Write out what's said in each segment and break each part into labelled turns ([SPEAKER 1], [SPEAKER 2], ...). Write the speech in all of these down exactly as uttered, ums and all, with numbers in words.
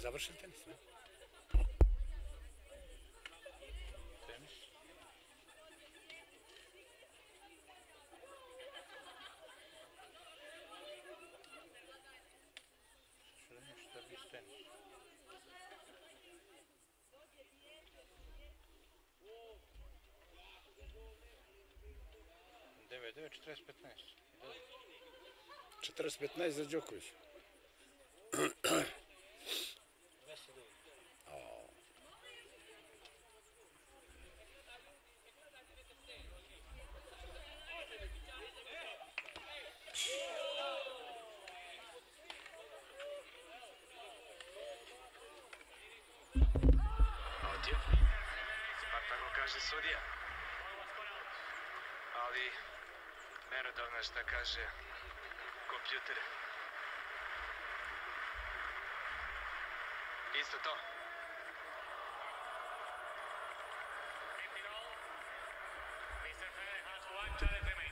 [SPEAKER 1] završen tenis, ne?
[SPEAKER 2] Tenis. Što ništa bez tenis. devet devet četrdeset petnaest.
[SPEAKER 1] četrdeset petnaest za Đoković.
[SPEAKER 3] Odjel. Bar tako kaže sudija. Ali merodavno je šta kaže kompjuter. Isto to.
[SPEAKER 4] mister Ferrer has one challenge remaining.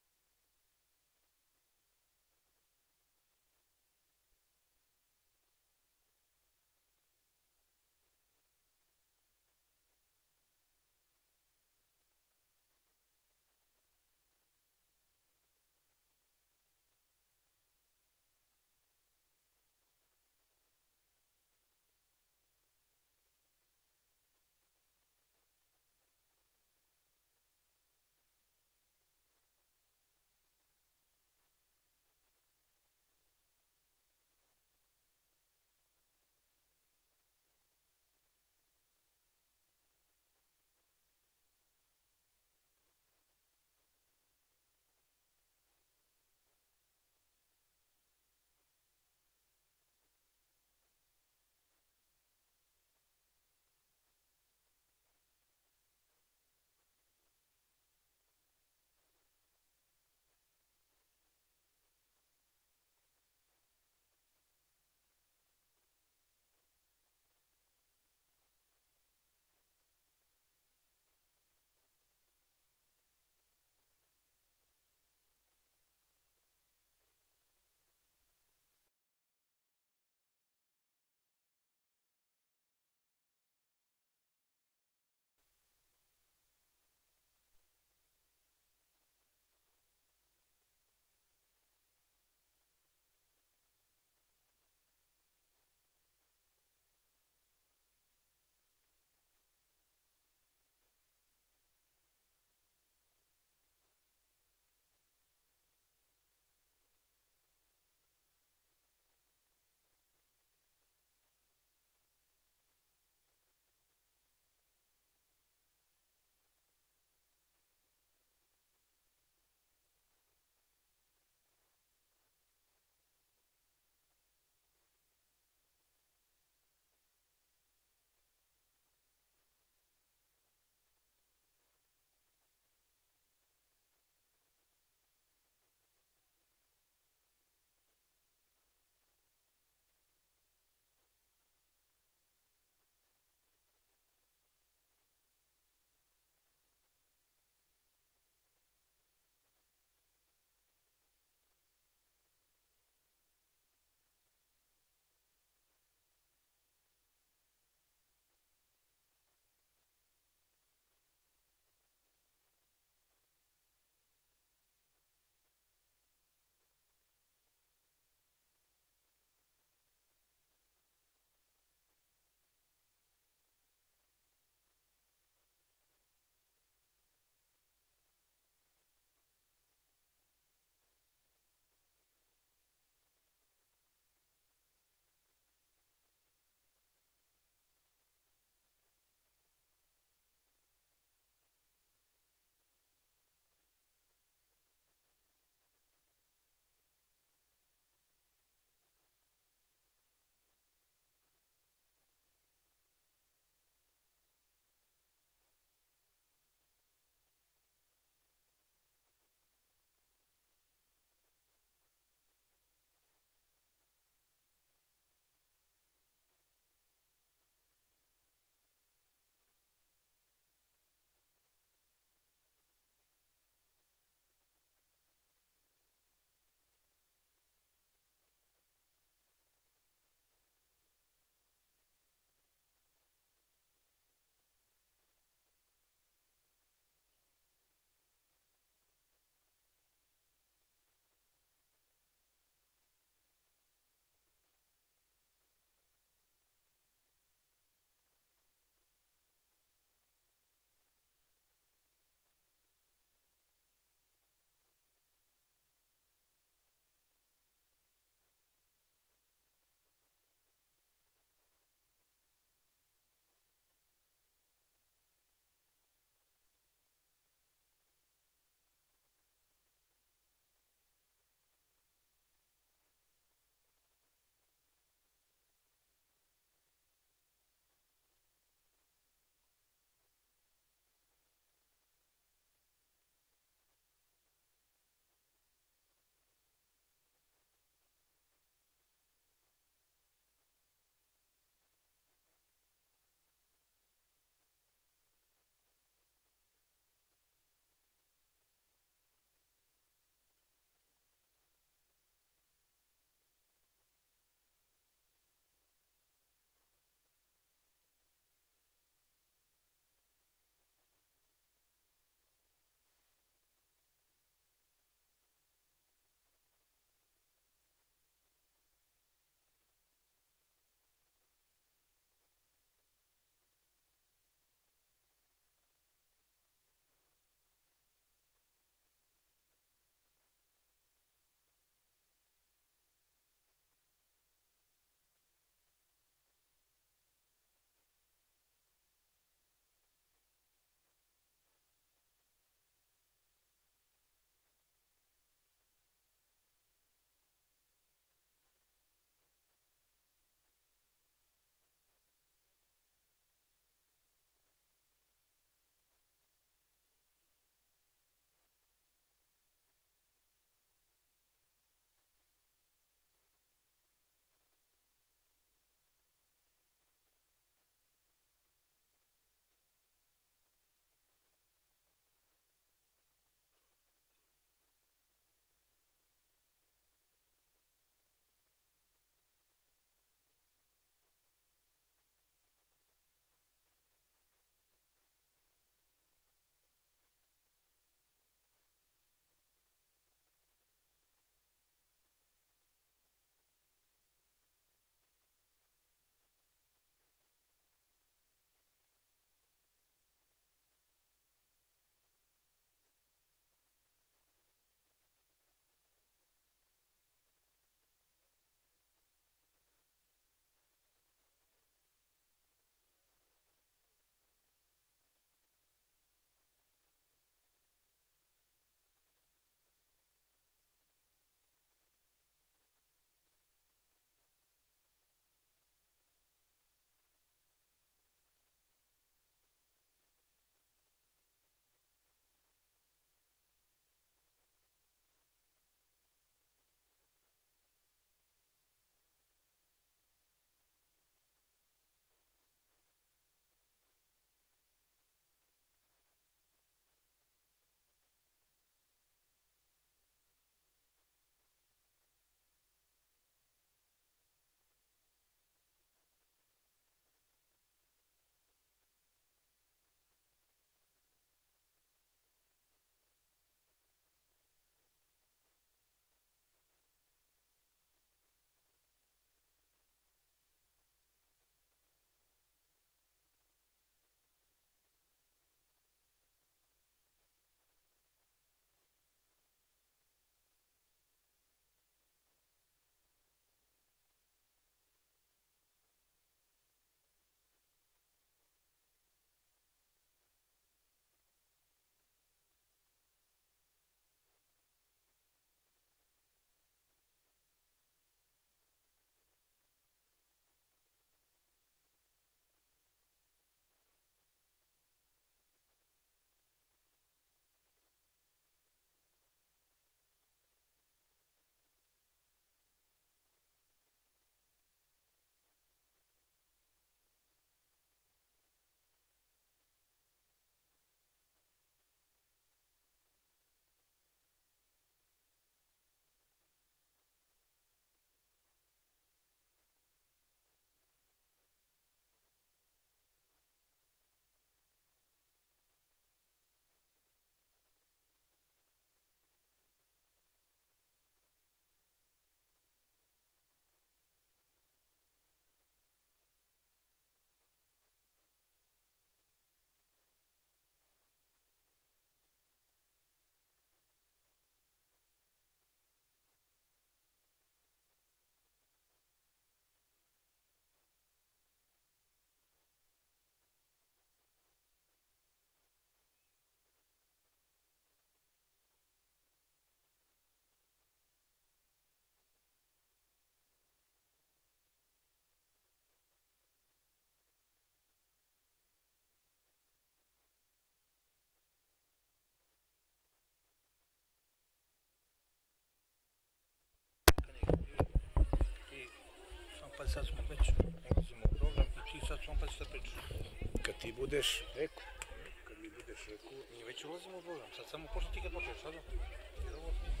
[SPEAKER 2] ali sad smo već ulazimo u program i ti sad smo opet šta pričaš.
[SPEAKER 1] Kad ti budeš rekao, kad mi budeš rekao,
[SPEAKER 2] Mi već ulazimo u program, sad samo počne ti kad počneš, sad? Jer ovo snima.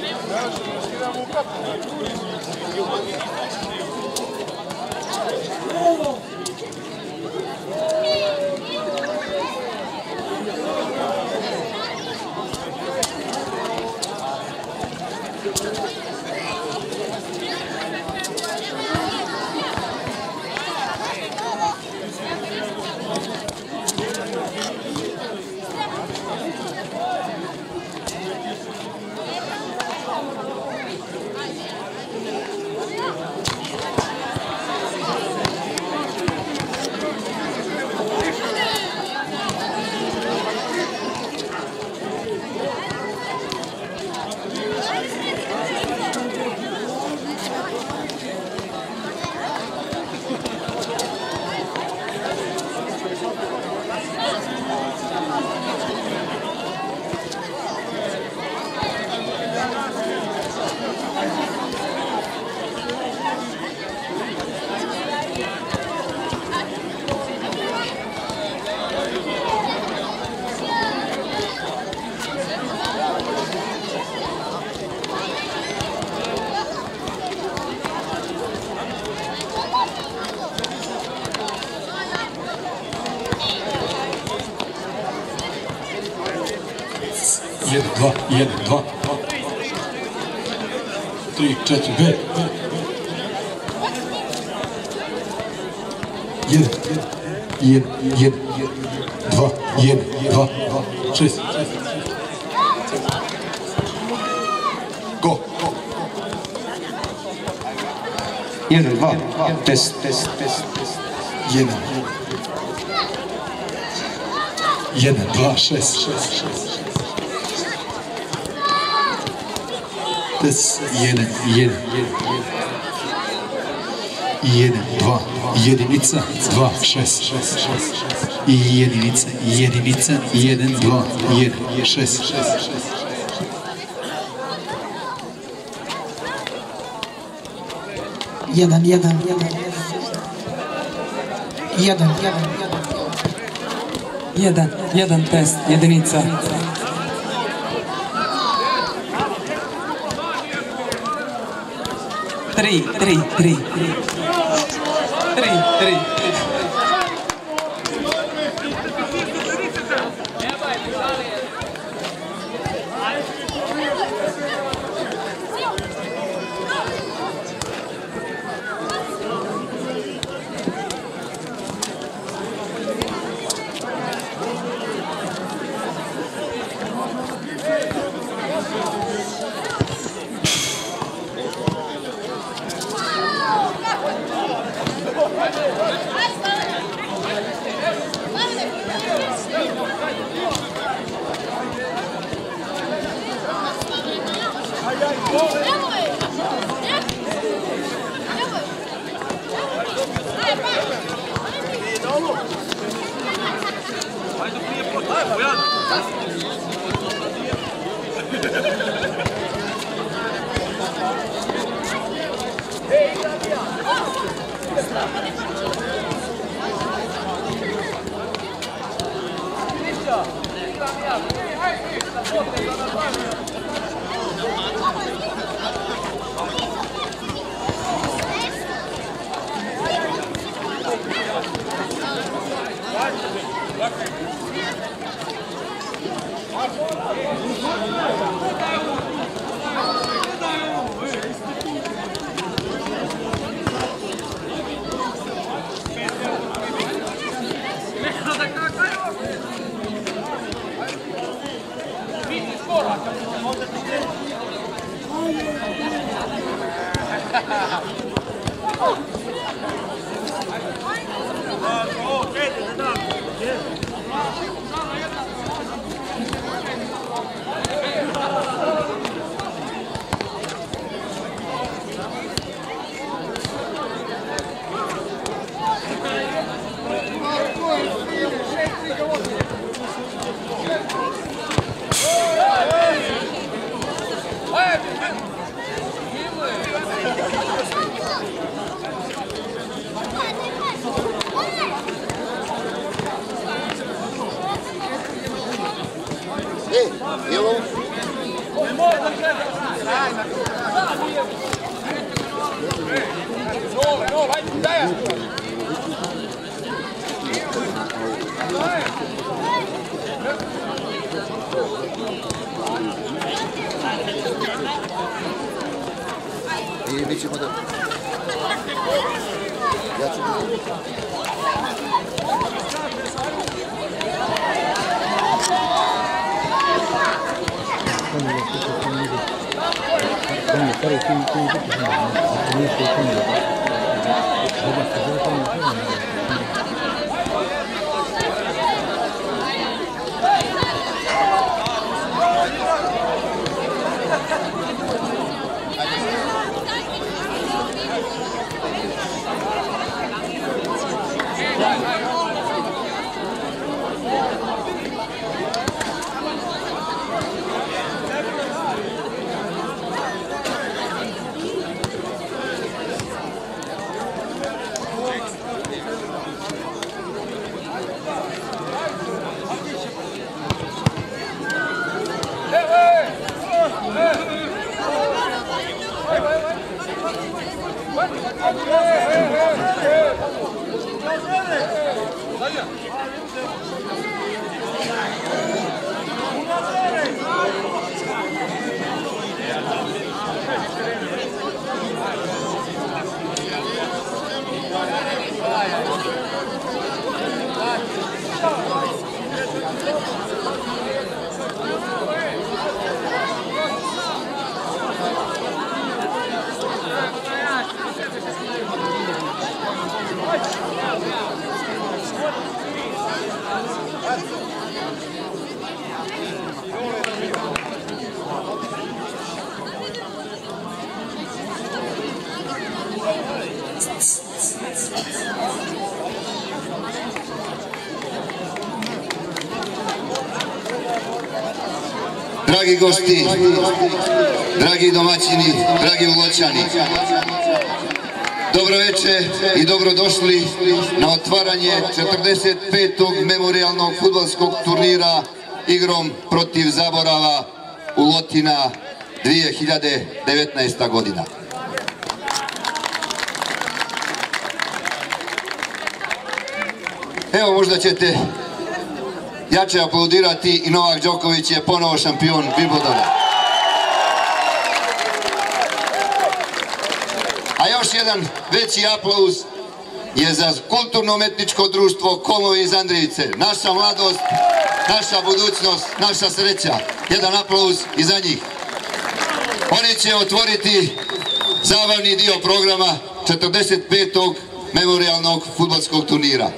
[SPEAKER 5] Jedan, dva, jedan, dva. Tri, četiri, pet. Jedan, jedan, jedan, dva, jedan, dva, šest. Go.
[SPEAKER 6] Jedan, dva, test, test, test, test.
[SPEAKER 5] Jedan. Jedan, dva, šest, šest, šest. Test, jedan, jedan, jedan. Jedan, dva, jedinica, dva, šest, šest, šest. I jedinica, jedinica, jedan, dva, jedan, šest, šest, šest.
[SPEAKER 7] Jedan, jedan, jedan, jedan, jedan, jedan, jedan test, jedinica. Tri, tri, tri, tri, tri, tri.
[SPEAKER 1] Ei, eu...
[SPEAKER 8] I mi ćemo da... Ja ću... Dragi gosti, dragi domaćini, dragi Uločani, dobro večer i dobrodošli na otvaranje četrdeset petog memorijalnog fudbalskog turnira igrom protiv zaborava Ulotina dvije hiljade devetnaesta godina. Evo, možda ćete jače aplaudirati i Novak Đoković je ponovo šampion Wimbledona. A još jedan veći aplauz je za kulturno-umetničko društvo Komovi iz Andrijice. Naša mladost, naša budućnost, naša sreća. Jedan aplauz i za njih. Oni će otvoriti zabavni dio programa četrdeset petog memorijalnog fudbalskog turnira.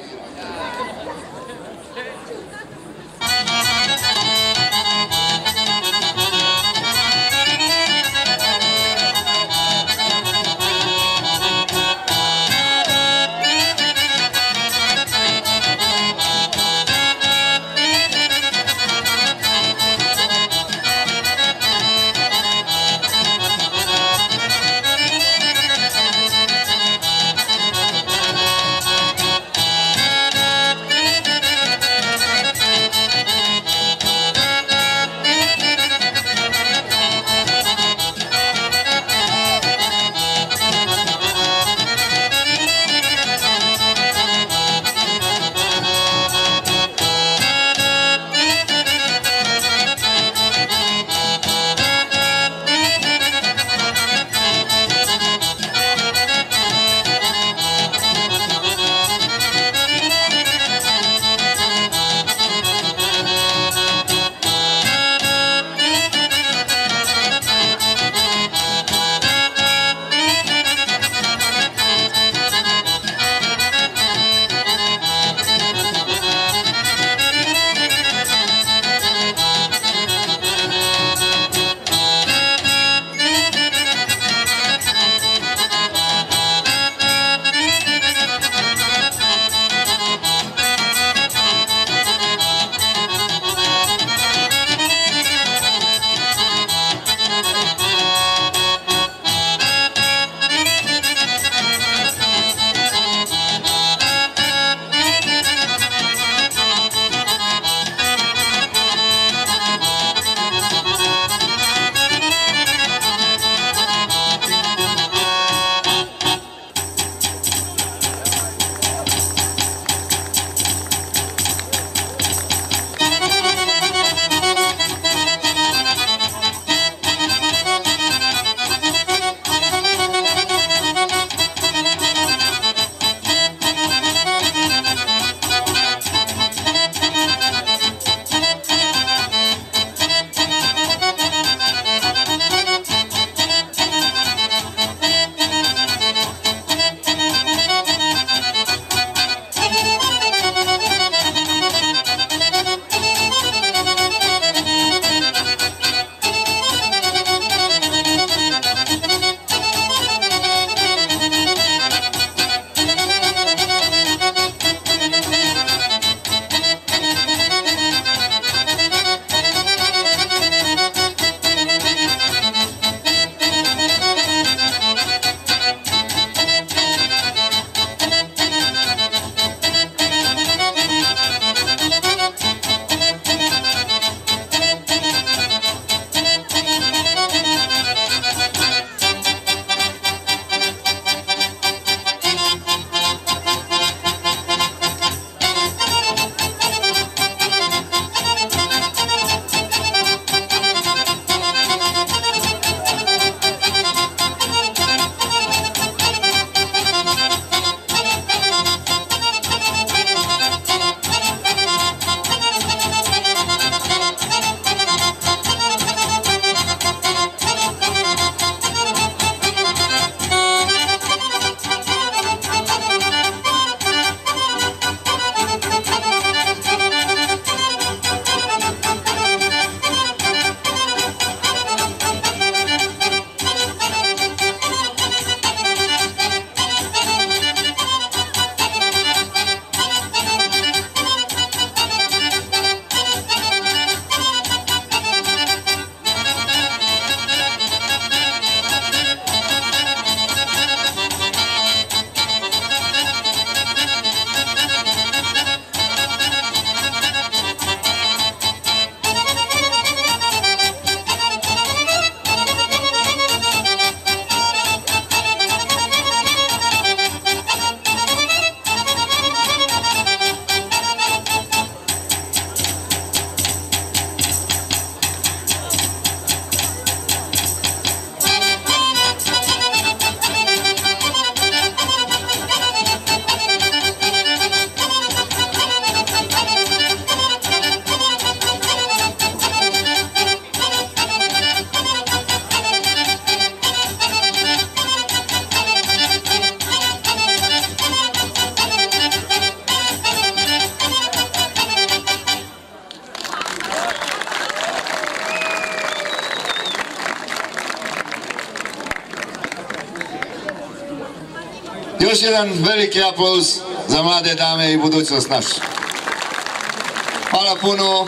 [SPEAKER 8] Još jedan veliki aplauz za mlade dame i budućnost našu. Hvala puno.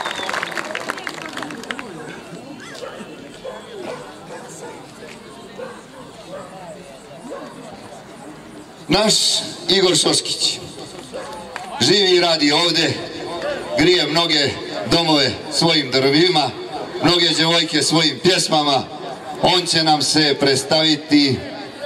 [SPEAKER 8] Naš Igor Šoškić živi i radi ovdje, grije mnoge domove svojim drvima, mnoge djevojke svojim pjesmama. On će nam se predstaviti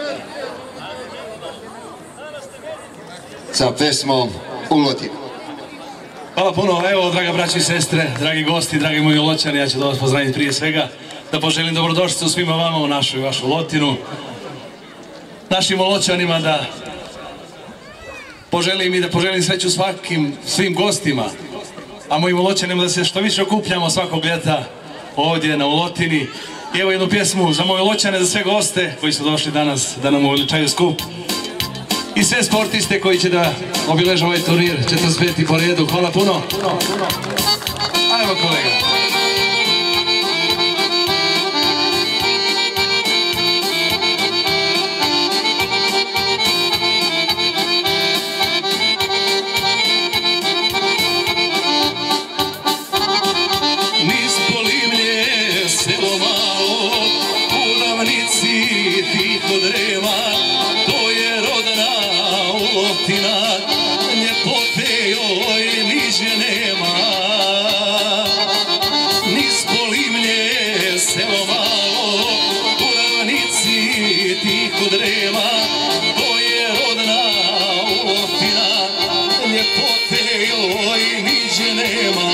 [SPEAKER 8] sa pesmom Ulotin.
[SPEAKER 9] Hvala puno, evo draga braći i sestre, dragi gosti, dragi moji Oločani, ja ću da vas pozdravim prije svega, da poželim dobrodošlicu svima vama u našu i vašu Lotinu, našim Oločanima da poželim i da poželim sreću svakim, svim gostima, a mojim Oločanima da se što više okupljamo svakog ljeta ovdje na Lotini. I evo jednu pjesmu za moje Oločane, za sve goste koji su došli danas da nam uveličaju skup. I sve sportiste koji će da obileže ovaj turnir, četrdeset peti po redu. Hvala puno. Ajmo kolega. Niz Polimlje, selo malo, u ravnici tiho drema, to je rodna Lotina, ljepote joj niže nema. Niz Polimlje, selo malo, u ravnici tiho drema, to je rodna Lotina, ljepote joj niže nema.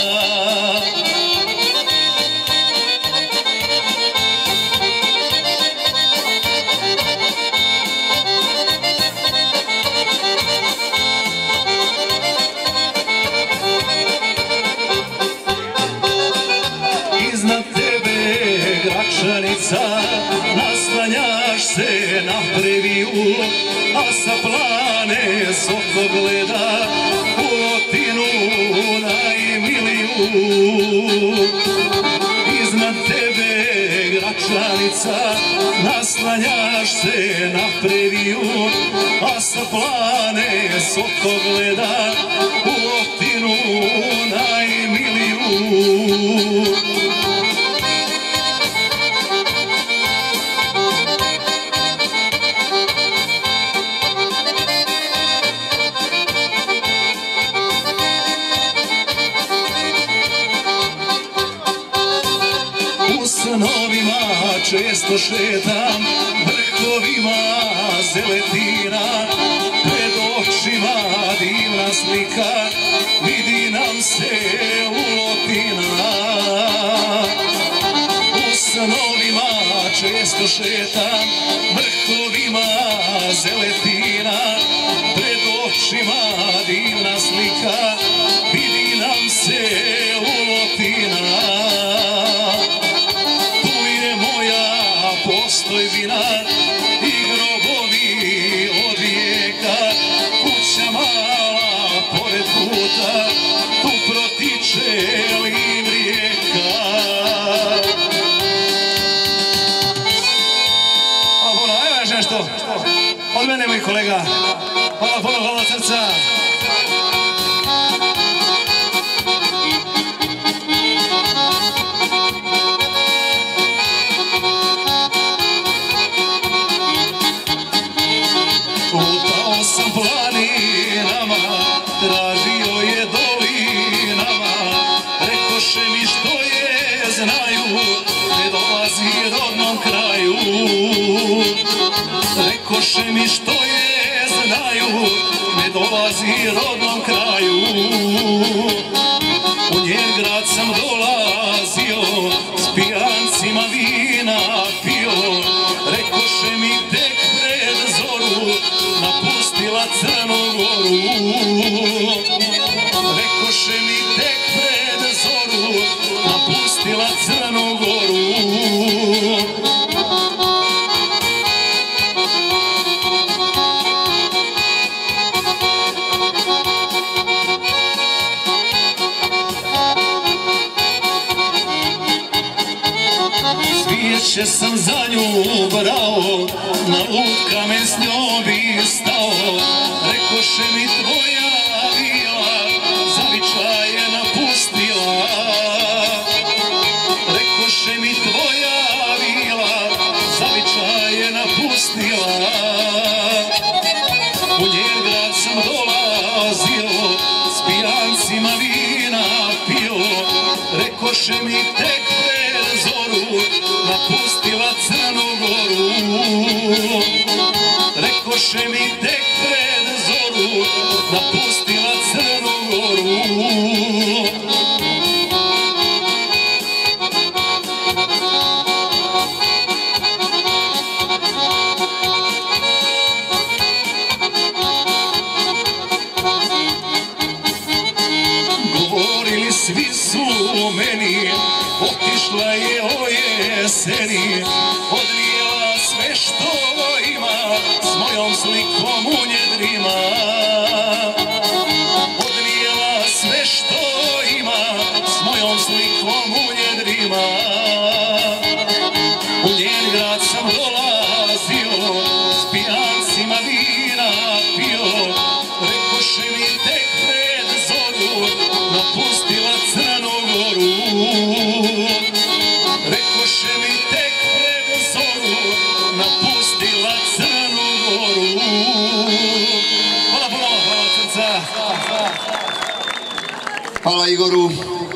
[SPEAKER 9] Iznad tebe Gračanica, naslanjaš se na previju, a sa plane soko gleda u Lotinu najmiliju. Iznad tebe Gračanica, naslanjaš se na previju, a sa plane soko gleda u Lotinu najmiliju. U snovima često šetam vrhovima zeletina, pred očima divna slika, vidi nam se Lotina. U snovima često šetam vrhovima zeletina, pred očima divna slika, vidi nam se Lotina. Postojbina i grobovi od vijeka, kuća mala pored puta, tu protiče lim rijeka. Hvala puno, ajmo još nešto od mene, moj kolega. Hvala puno, hvala srca. Lutao sam planinama, tražio je dolinama, rekoše mi što je znaju, ne dolazi rodnom kraju. Rekoše mi što je znaju, ne dolazi rodnom kraju. U njen grad sam dolazio, s pijancima vina pio, rekoše mi tek pred zoru, napustila Crnu Goru. Rekoše mi tek pred zoru, napustila Crnu Goru. sreće sam za nju brao, na luk kamen s njom bi stao. Rekoše mi tvoja vila, zavičaj je napustila. Rekoše mi tvoja vila, zavičaj je napustila. U njen grad sam dolazio, s pijancima vina pio. Rekoše mi tek pred zoru, napustila Crnu Goru. Rekoše mi tek pred zoru, napustila Crnu Goru. Govorili svi su meni, otišla je o jeseni, odnijela sve što ima, s mojom slikom u njedrima. Odnijela sve što ima, s mojom slikom u njedrima. U njen grad sam dolazio, s pijancima vina pio. Rekoše mi tek pred zoru, napustila Crnu Goru. Rekoše mi tek pred zoru, napustila Crnu Goru. Hvala puno, hvala srca.
[SPEAKER 8] Hvala Igoru.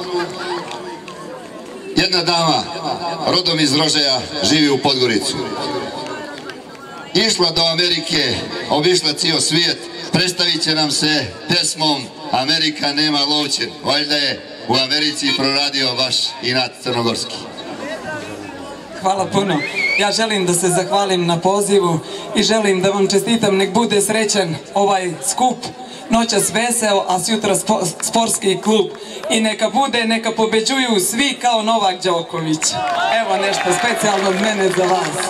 [SPEAKER 8] Jedna dama, rodom iz Rožaja, živi u Podgoricu. Išla do Amerike, obišla cijel svijet, predstavit će nam se pesmom Amerika nema lovčen. Valjda je u Americi proradio baš inat crnogorski.
[SPEAKER 7] Hvala puno. Ja želim da se zahvalim na pozivu i želim da vam čestitam, nek bude srećan ovaj skup, noćas veseo, a sutra sportski klub. I neka bude, neka pobeđuju svi kao Novak Đoković. Evo nešto specijalno od mene za vas.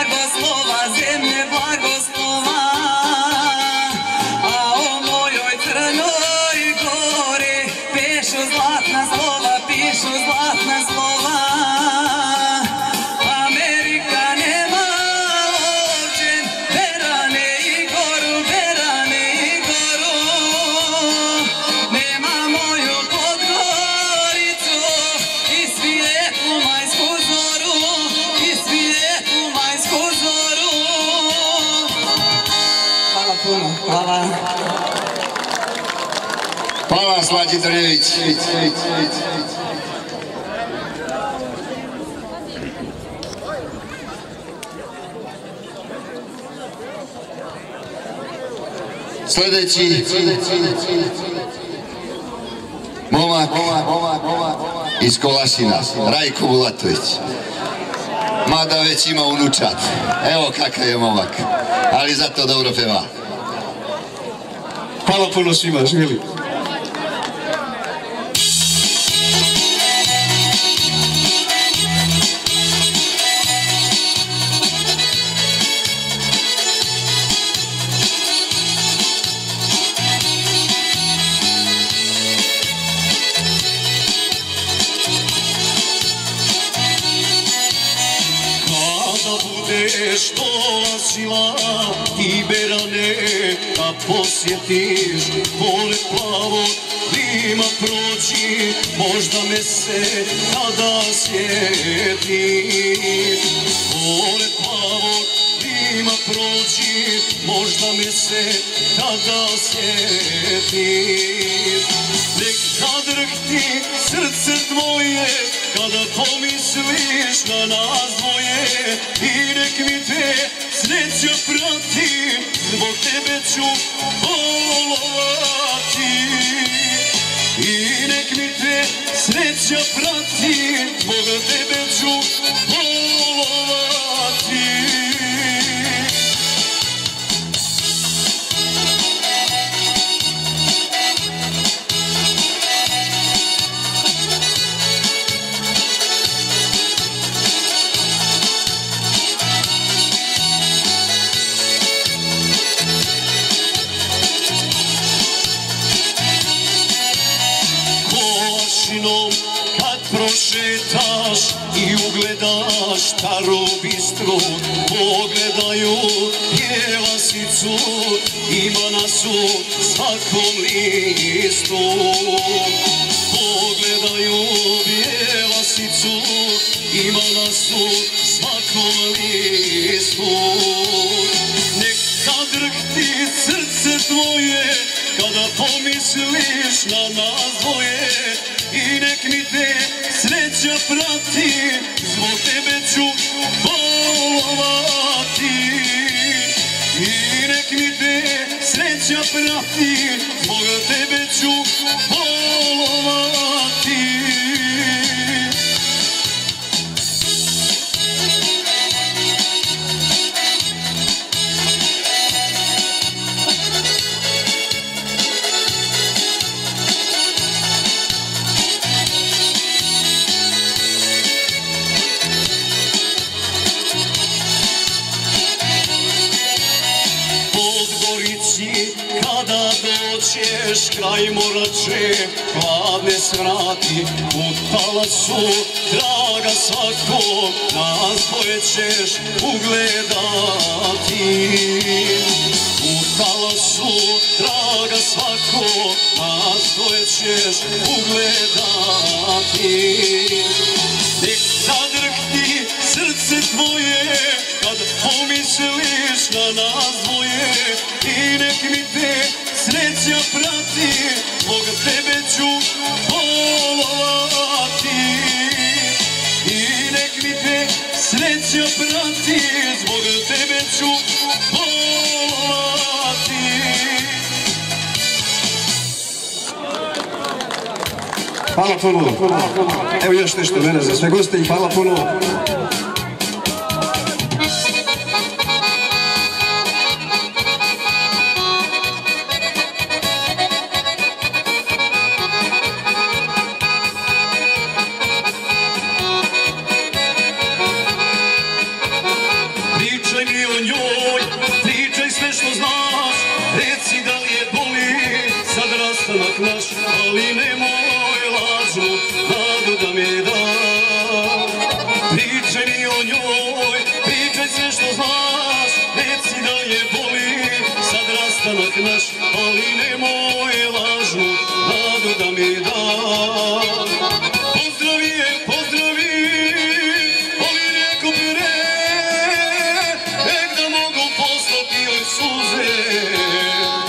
[SPEAKER 7] Zemlje blagoslova, a o mojoj Hvala.
[SPEAKER 8] Hvala, Slađi Drljević. Sljedeći momak iz Kolašina, Rajko Bulatović. Mada već ima unučat. Evo kakav je momak, ali zato dobro peva.
[SPEAKER 6] Hvala puno svima, živjeli.
[SPEAKER 10] Što lasila ti berane, da posjetiš pole plavo Rima proći, možda me se tada sjetiš. Pole plavo Rima proći, možda me se tada sjetiš. Nek zadrhti srce tvoje kada pomisliš na nas dvoje i nek mi te sreća prati, zbog tebe ću bolovati. I nek mi te sreća prati, zbog tebe ću bolovati. Kad prošetaš i ugledaš staru bistru, pogledaju Bjelasicu, ima nas u svakom listu. Pogledaju Bjelasicu, ima nas u svakom listu. Nek zadrhti srce tvoje kada pomisliš na nas dvoje i nek mi te sreća prati, zbog tebe ću bolovati. I nek mi te sreća prati, zbog tebe ću bolovati. Kada dođeš kraj Morače, hladne svrati u talasu, draga svako, nas dvoje ćeš ugledati. U talasu, draga svako, nas dvoje ćeš ugledati. Nek zadrhti srce tvoje kad pomisliš na nas dvoje i nek mi te sreća prati, zbog tebe ću bolovati. I nek mi te sreća prati, zbog tebe ću bolovati.
[SPEAKER 6] Hvala puno. Evo još nešto mene za sve goste i hvala puno.
[SPEAKER 10] Pričaj mi o njoj, pričaj sve što znaš, reci da li je boli sad rastanak naš, ali nemoj lažnu nadu da mi da. Pričaj mi o njoj, pričaj sve što znaš, reci da li je boli sad rastanak naš, ali nemoj lažnu nadu da mi da. Pozdravi je, pozdravi, ali neko pre, nek da mogu poslati joj suze.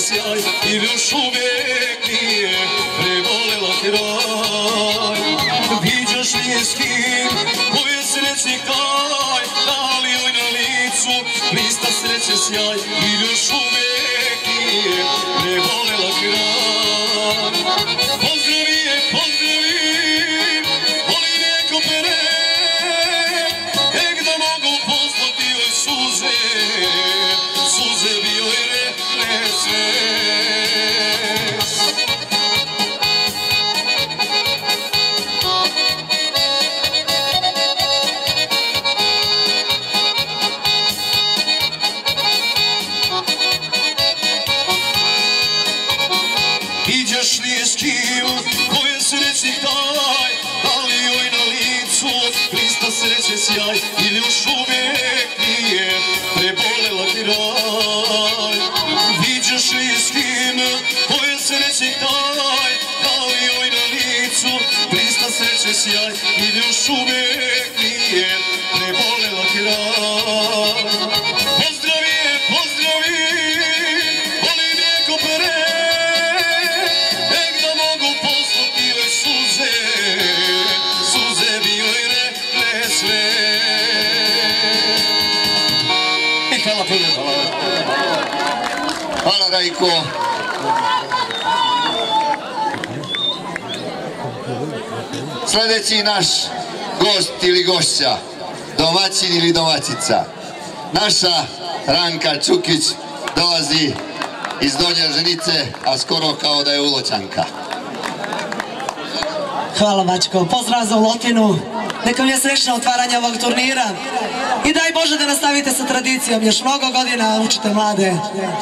[SPEAKER 10] sjaj ili još uvijek nije prebolela kraj. Viđaš li je s kim, koji je srećni kaj, da li joj na licu blista sreće sjaj ili još uvijek nije prebolela kraj. Pozdravi je, pozdravi, voli neko pere, tek da mogu poslati joj suze, suze bi joj rekle sve. Iđeš li je s kim, ko je srećni taj, da li joj na licu blista sreće sjaj ili još uvijek nije prebolela kraj. Viđaš li je s kim, ko je srećni taj, da li joj na licu blista sreće sjaj ili još uvijek nije prebolela kraj. Pozdravi je, pozdravi, voli neko pere, poslati joj suze, suze bi joj rekle sve. I hvala puno.
[SPEAKER 8] Hvala Rajko. Sljedeći naš gost ili gošća, domaćin ili domaćica, naša Ranka Čukić dolazi iz Donje Ženice, a skoro kao da je Uloćanka.
[SPEAKER 11] Hvala Mačko, pozdrav za Ulotinu, neka mi je srećno otvaranje ovog turnira i daj Bože da nastavite sa tradicijom, još mnogo godina učite mlade.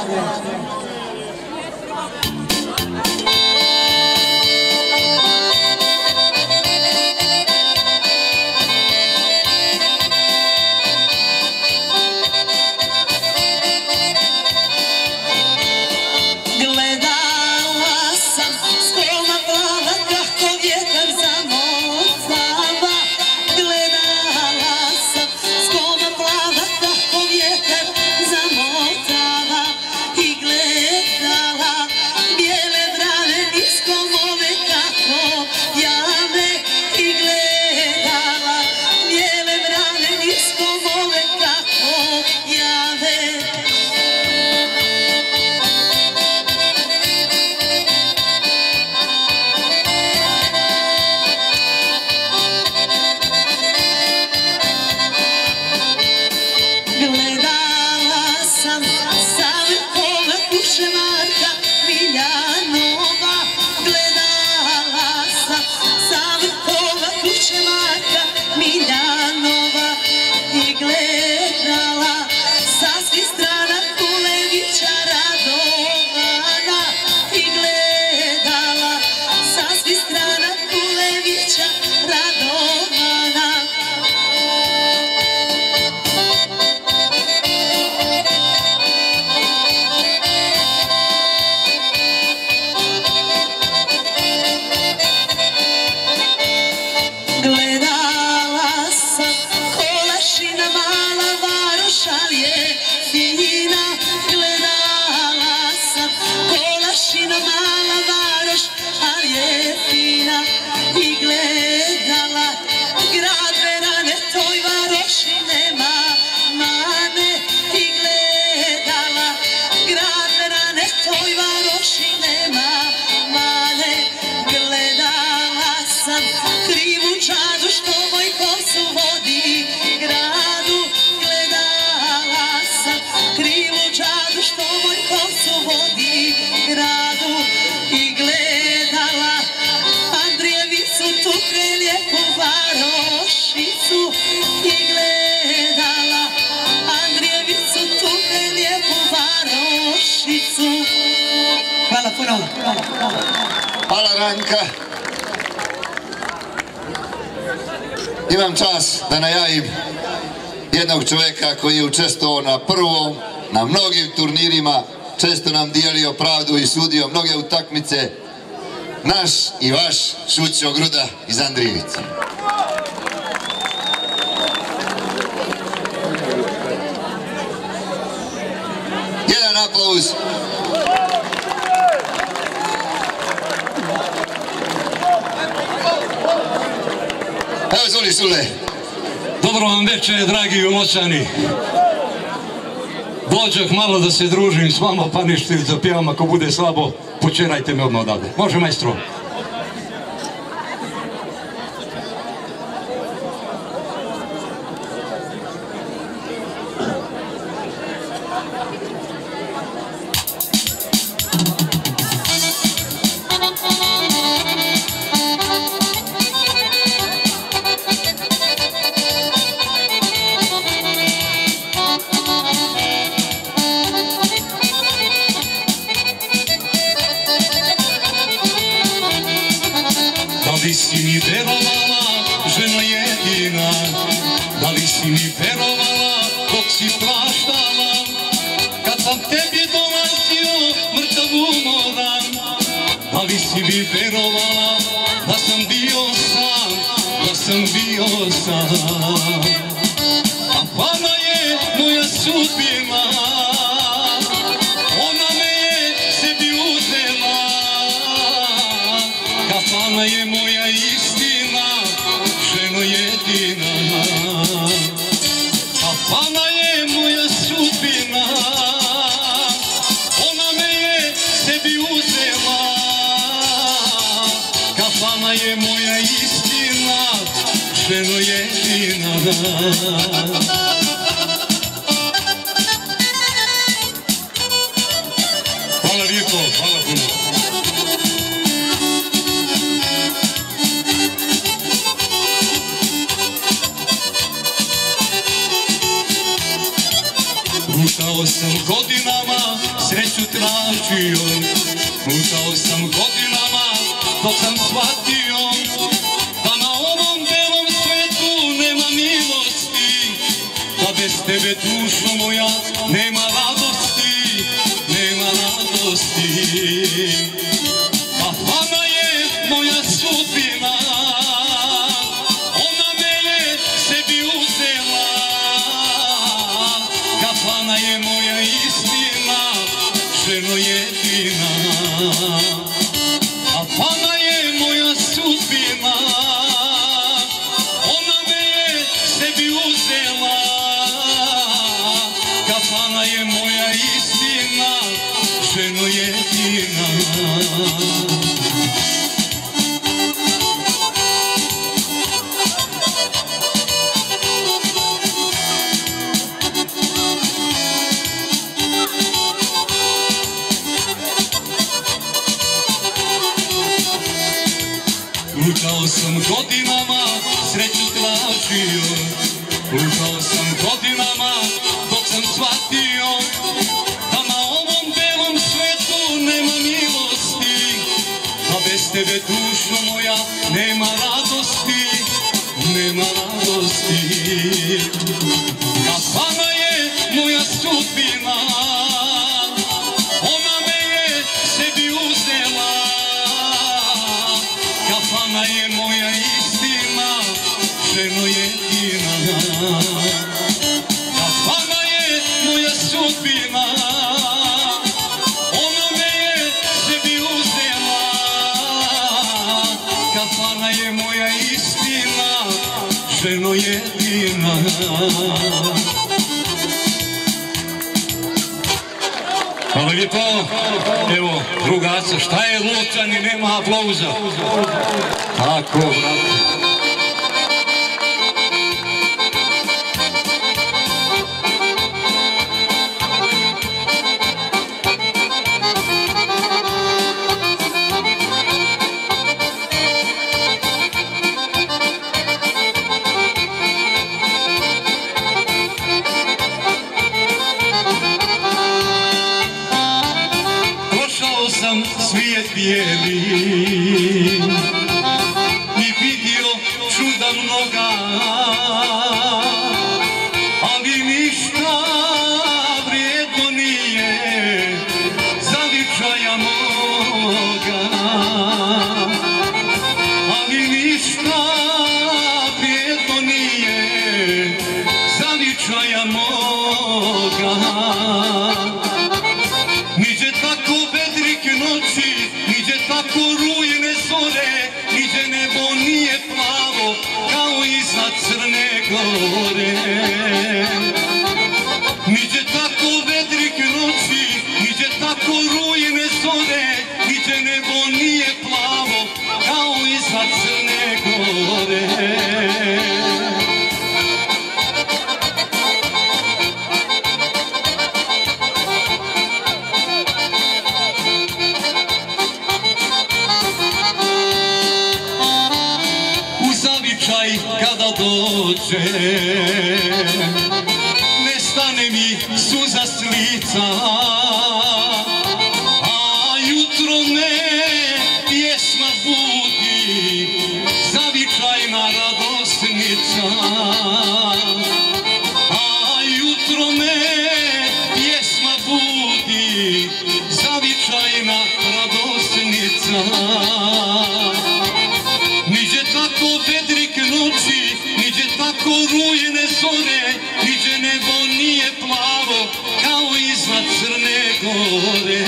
[SPEAKER 8] Hvala Ranka. Imam čast da najavim jednog čovjeka koji je učestvovao na prvom, na mnogim turnirima, često nam dijelio pravdu i sudio mnoge utakmice, naš i vaš Šućo Gruda iz Andrijevice. Jedan aplauz Evo, zvoli Sule.
[SPEAKER 12] Dobro vam večer, dragi umoćani. Dođoh malo da se družim s vama, pa ništa da pjevam, ako bude slabo, počerajte me odmah odavde. Može, majstro?
[SPEAKER 10] Da li si mi verovala, ženo jedina, da li si mi verovala dok si praštala, kad sam tebi dolazio mrtav umoran, da li si mi verovala da sam bio sam, da sam bio sam, a pana je moja sudbina, ona me je sebi uzela, kafana je moja istina, ženo jedina. Kafana je moja sudbina, ona me je sebi uzela. Kafana je moja istina, ženo jedina. Hvala lijepo, hvala puno. Lutao sam godinama, sreću tražio, lutao sam godinama, dok sam shvatio da na ovom belom svetu nema milosti, da bez tebe dušo moja nema radosti, nema radosti. Kafana je moja sudbina, ona me je sebi uzela. Kafana je moja istina, ženo jedina. Kafana je moja sudbina, ona me je sebi uzela. Kafana je moja istina, ženo jedina. Lutao sam godinama, sreću tražio, lutao sam godinama, dok sam shvatio da na ovom belom svetu nema milosti, da bez tebe dušo moja nema radosti, nema radosti. Kafana je moja sudbina, ona me je sebi uzela. Kafana je moja istina, ženo jedina. Kafana je moja sudbina, ona me je sebi uzela. Kafana je moja istina, ženo jedina. Hvala lijepo. Evo, drugaca, šta je Lučani, nema aplauza. Tako, brate. Sam svijet bijeli i vidio čuda mnoga, ali ništa vrijedno nije zavičaja moga, ali ništa vrijedno nije zavičaja moga. Niđe tako vedrike noći, niđe tako rujne zore, niđe nebo nije plavo kao gore. Niđe tako vedrik noći, niđe tako rujne zore, niđe nebo nije plavo kao iznad Crne Gore. U zavičaj kada dođe, nestane mi suza s lica, a jutro me pjesma budi, zavičajna radosnica. A jutro me pjesma budi, zavičajna radosnica. Niđe tako vedrik noći, niđe tako rujne zore, niđe nebo nije plavo kao iznad Crne Gore.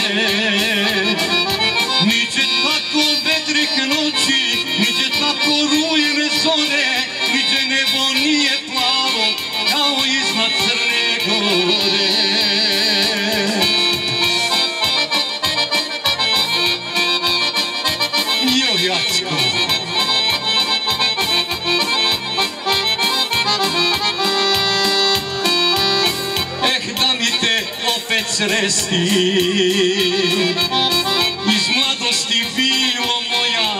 [SPEAKER 10] Niđe tako vedrik noći, niđe tako rujne zore, niđe nebo nije plavo kao iznad Crne Gore. Jo, Jacko. Eh, da mi te opet sresti, iz mladosti bilo moja,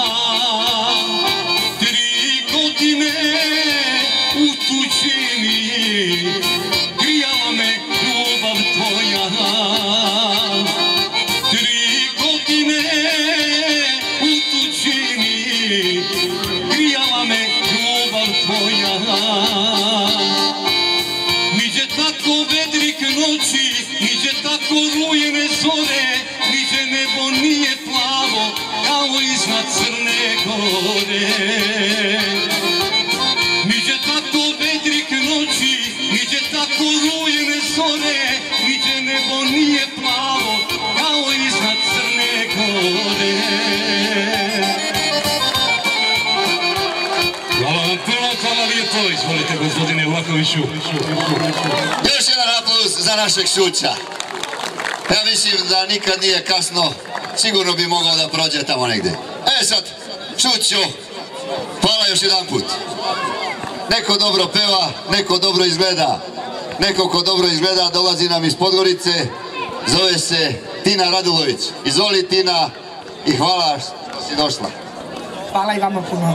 [SPEAKER 10] tri godine u tuđini, grijala me ljubav tvoja. Tri godine u tuđini, grijala me ljubav tvoja. Niđe tako vedrik noći, niđe tako rujne zore, niđe nebo nije plavo kao iznad Crne Gore. Niđe tako vedrik noći, niđe tako rujne zore, niđe nebo nije plavo kao iznad Crne Gore.
[SPEAKER 12] Hvala vam puno, hvala lijepo, izvolite gospodine Vlakoviću.
[SPEAKER 8] Još jedan aplauz za našeg Šuća. Ja mislim da nikad nije kasno, sigurno bi mogao da prođe tamo negdje. E sad, Šuću, hvala još jedan put. Neko dobro peva, neko dobro izgleda. Neko ko dobro izgleda dolazi nam iz Podgorice, zove se Tina Radulović. Izvoli Tina i hvala što si došla.
[SPEAKER 13] Hvala i vama puno.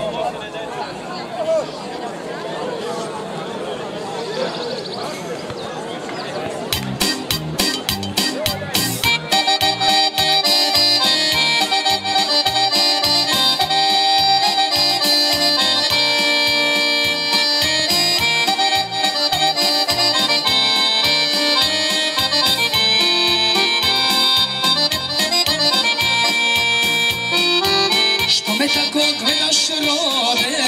[SPEAKER 14] Me tako gledaš rode,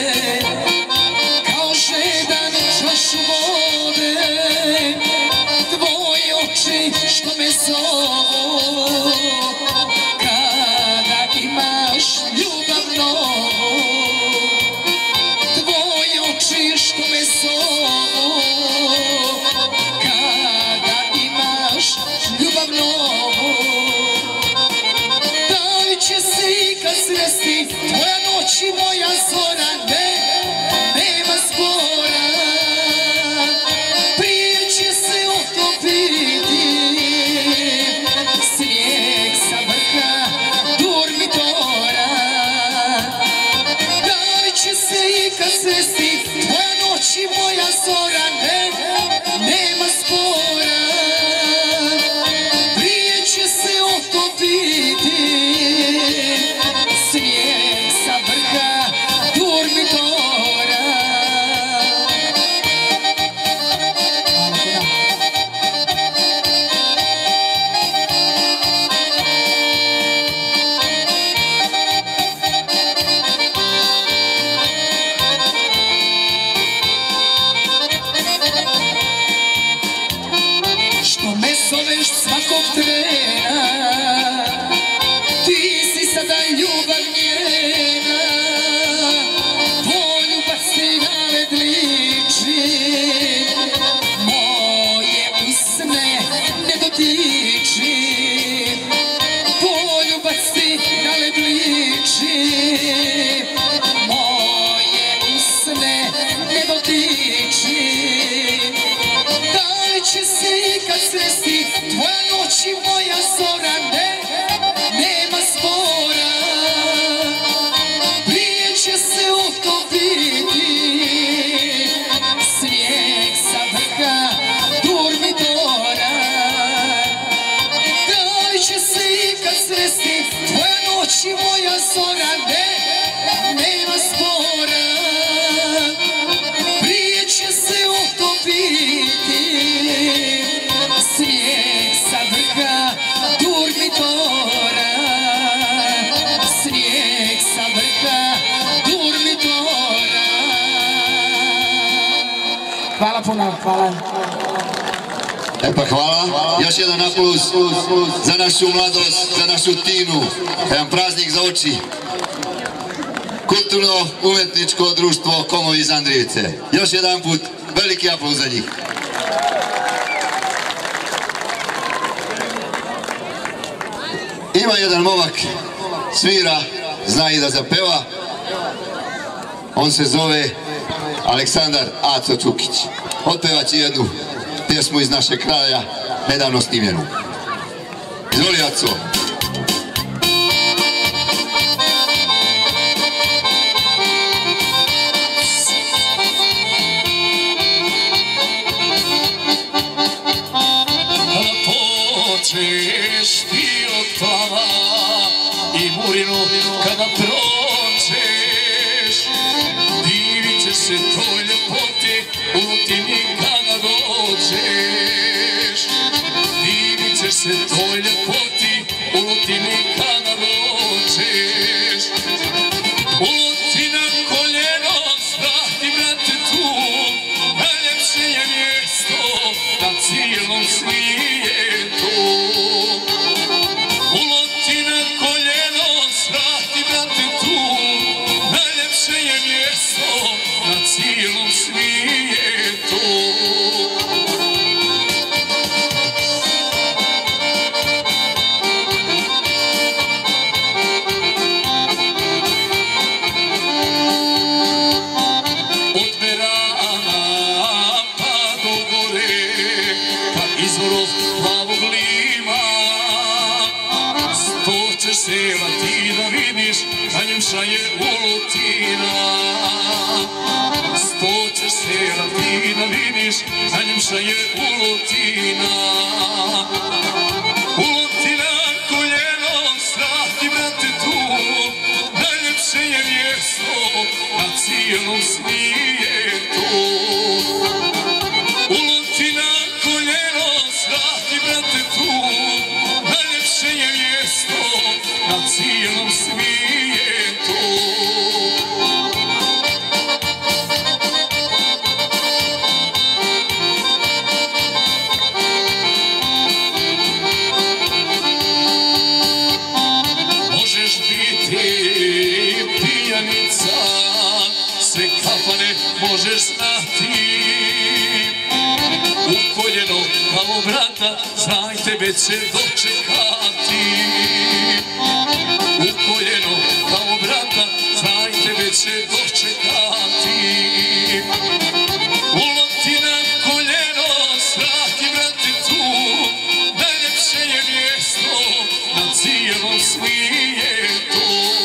[SPEAKER 14] kao žedan čašu vode, tvoji oči što me zovu, kada imaš ljubav novu. Tvoji oči što me zovu, kada imaš ljubav novu. Da li će se ikad svesti tvoja noć i moja
[SPEAKER 13] Hvala puno, hvala.
[SPEAKER 8] E pa hvala. Još jedan aplauz za našu mladost, za našu Tinu. Jedan praznik za oči. Kulturno-umetničko društvo Komovi iz Andrijice. Još jedan put veliki aplauz za njih. Ima jedan momak, svira, zna i da zapeva. On se zove Aleksandar Aco Čukić. Otpevaće jednu pjesmu iz našeg kraja, nedavno snimljenu. Izvoli, Aco.
[SPEAKER 10] Počeš ti od plava i murinu kada prođeš, divit ćeš se toj ljepoti u Lutini kada dođeš. Divit ćeš se toj ljepoti u Lutini kada dođeš. U Lutina koljeno sprati, brate, tu najljepše je mjesto na cijelom svijetu. U Lutina koljeno sprati, brate, tu najljepše je mjesto na cijelom svijetu. Sela ti da vidiš, a ljepša je Ulutina. Sto ćeš sela ti da vidiš, a ljepša je Ulutina. Ulutina koljeno strati, brate, tu najljepše je mjesto na cijelom svijetu. Ulutina koljeno strati, brate, tu najljepše je mjesto na cijelom svijetu. Možeš biti pijanica, sve kafane možeš znati. U koljeno kao brata, znaj tebe će dočekati. U koljeno kao brata, znaj tebe će dočekati. Ulutina koljeno svrati, brate, tu najljepše je mjesto na cijelom svijetu.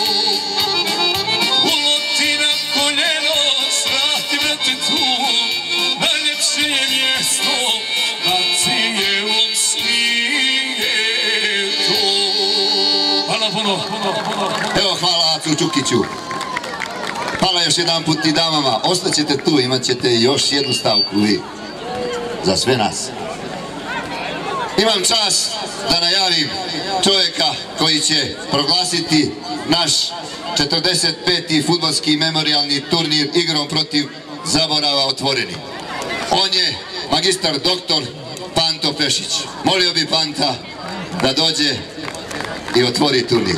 [SPEAKER 10] Ulutina koljeno svrati, brate, tu najljepše je mjesto na cijelom svijetu. Hvala puno.
[SPEAKER 8] Evo, hvala Acu Čukiću. Hvala još jedan put i damama. Ostaćete tu, imat ćete još jednu stavku vi. Za sve nas. Imam čast da najavim čovjeka koji će proglasiti naš četrdeset peti fudbalski memorialni turnir igrom protiv zaborava otvoreni. On je magistar doktor Panto Pešić. Molio bi Panta da dođe i otvori turnir.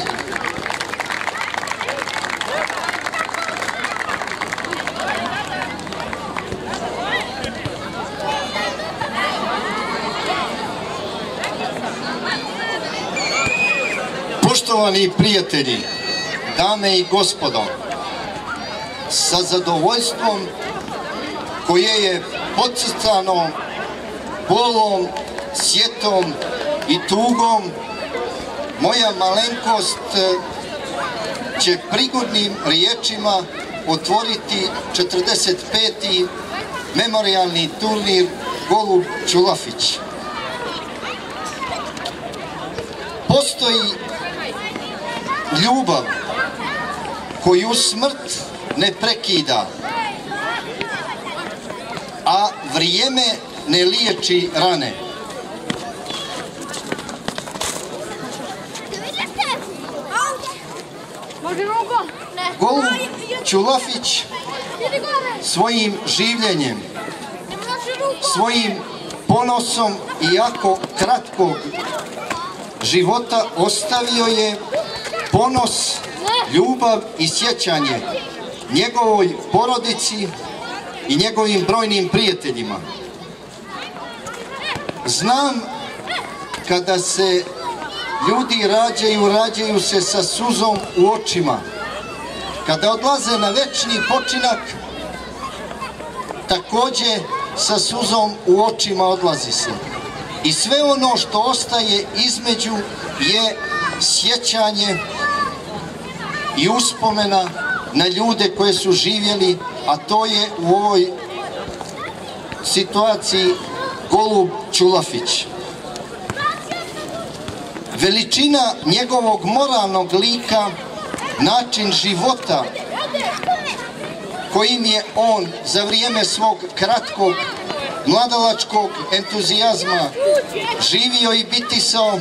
[SPEAKER 15] Poštovani prijatelji, dame i gospodo, sa zadovoljstvom koje je podsticano bolom, sjetom i tugom, moja malenkost će prigodnim riječima otvoriti četrdeset peti memorialni turnir Golub Čulafić. Postoji ljubav koju smrt ne prekida, a vrijeme ne liječi rane. Golub Čulafić svojim življenjem svojim ponosom i jako kratkog života ostavio je ponos, ljubav i sjećanje njegovoj porodici i njegovim brojnim prijateljima. Znam kada se ljudi rađaju, rađaju se sa suzom u očima. Kada odlaze na večni počinak, također sa suzom u očima odlazi se. I sve ono što ostaje između je sjećanje i uspomena na ljude koje su živjeli, a to je u ovoj situaciji Golub Ćulafić. Veličina njegovog moralnog lika, način života kojim je on za vrijeme svog kratkog mladalačkog entuzijazma živio i bitisao,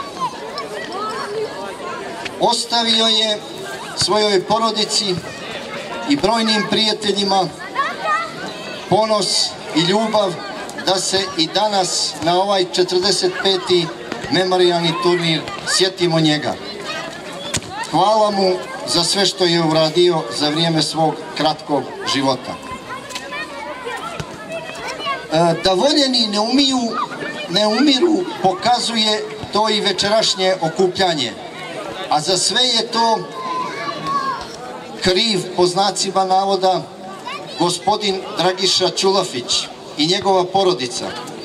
[SPEAKER 15] ostavio je svojoj porodici i brojnim prijateljima ponos i ljubav da se i danas na ovaj četrdeset peti memorijalni turnir sjetimo njega. Hvala mu za sve što je uradio za vrijeme svog kratkog života. Da voljeni ne umiju, ne umiru, pokazuje to i večerašnje okupljanje. A za sve je to kriv, po znacima navoda, gospodin Dragiša Ćulafić i njegova porodica.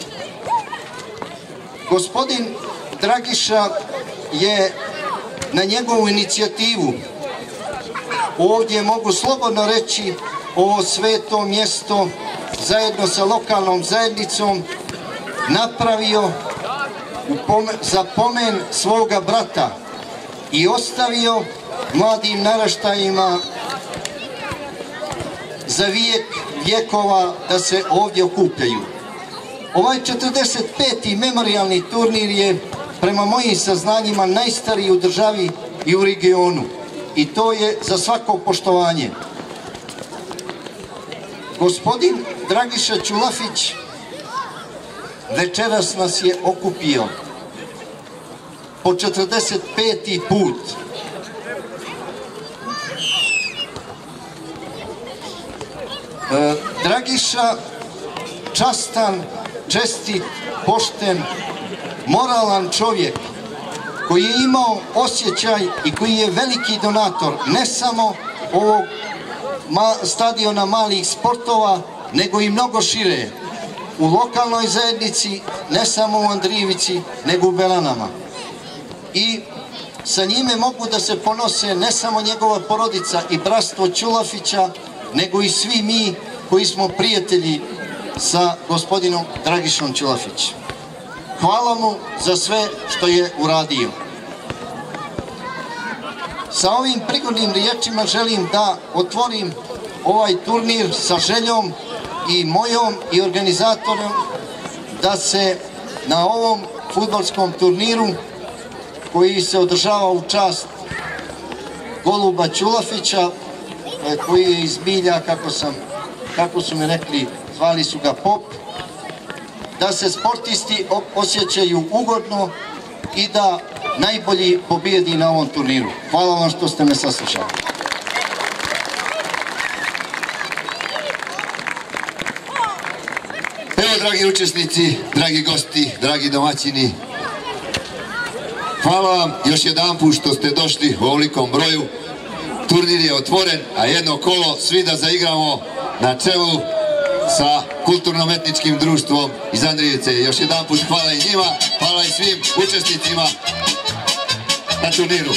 [SPEAKER 15] Gospodin Dragiša je na njegovu inicijativu, ovdje mogu slobodno reći, ovo sveto mjesto zajedno sa lokalnom zajednicom napravio za pomen svoga brata i ostavio mladim naraštajima za vijek vjekova da se ovdje okupljaju. Ovaj četrdeset peti memorijalni turnir je prema mojim saznanjima najstariji u državi i u regionu i to je za svako poštovanje. Gospodin Dragiša Ćulafić večeras nas je okupio po četrdeset peti put. E, Dragiša, častan, čestit, pošten, moralan čovjek koji je imao osjećaj i koji je veliki donator ne samo ovog stadiona malih sportova, nego i mnogo šire u lokalnoj zajednici, ne samo u Andrijevici, nego u Belanama. I sa njime mogu da se ponose ne samo njegova porodica i bratstvo Ćulafića, nego i svi mi koji smo prijatelji sa gospodinom Dragišom Ćulafićem. Hvala mu za sve što je uradio. Sa ovim prigodnim riječima želim da otvorim ovaj turnir sa željom i mojom i organizatorom da se na ovom fudbalskom turniru koji se održava u čast Goluba Ćulafića, koji je iz Bilja, kako sam, kako su mi rekli, zvali su ga Pop, da se sportisti osjećaju ugodno i da najbolji pobjedi na ovom turniru. Hvala vam što ste me saslušali.
[SPEAKER 8] Evo, dragi učesnici, dragi gosti, dragi domaćini, hvala vam još jedan put što ste došli u ovolikom broju. Turnir je otvoren, a jedno kolo svi da zaigramo na čelu sa kulturno-metničkim društvom iz Andrijevice. Još jedan put hvala i njima, hvala i svim učesnicima na turniru.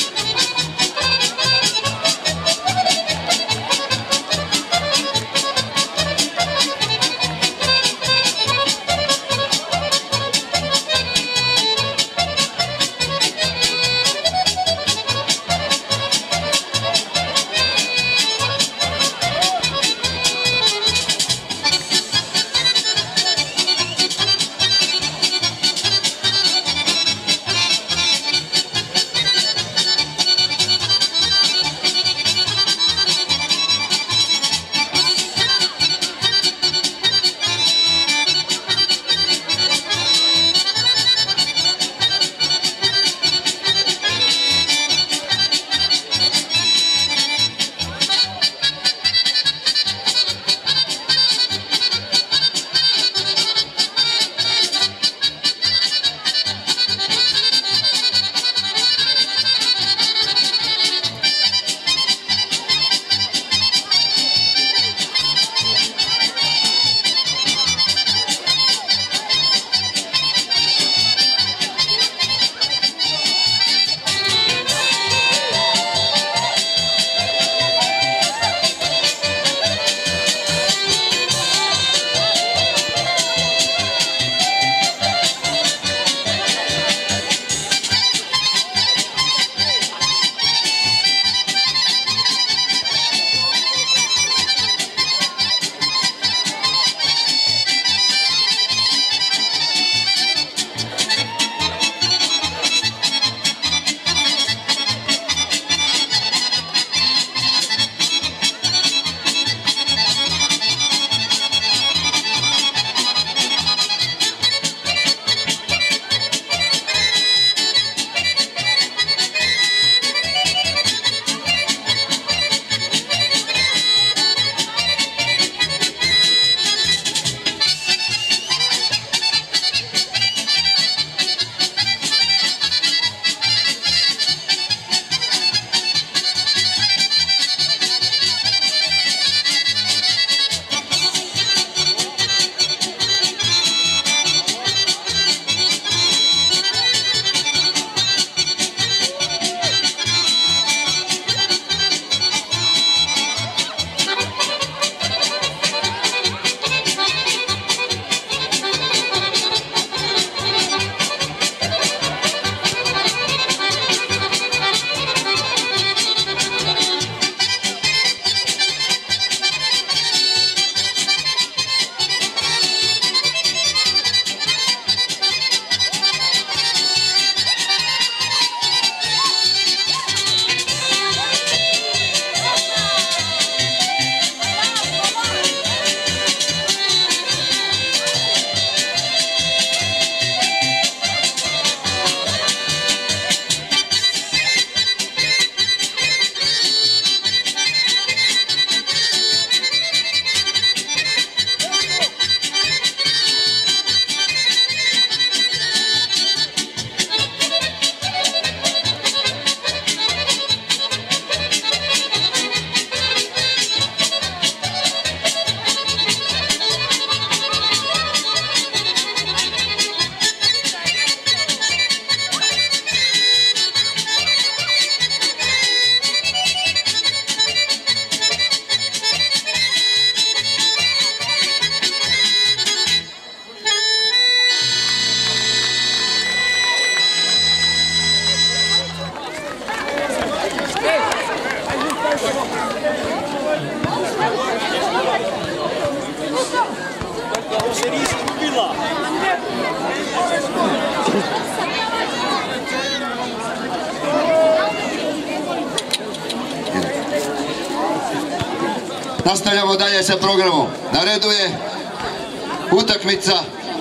[SPEAKER 8] Nastavljamo dalje sa programom. Na redu je utakmica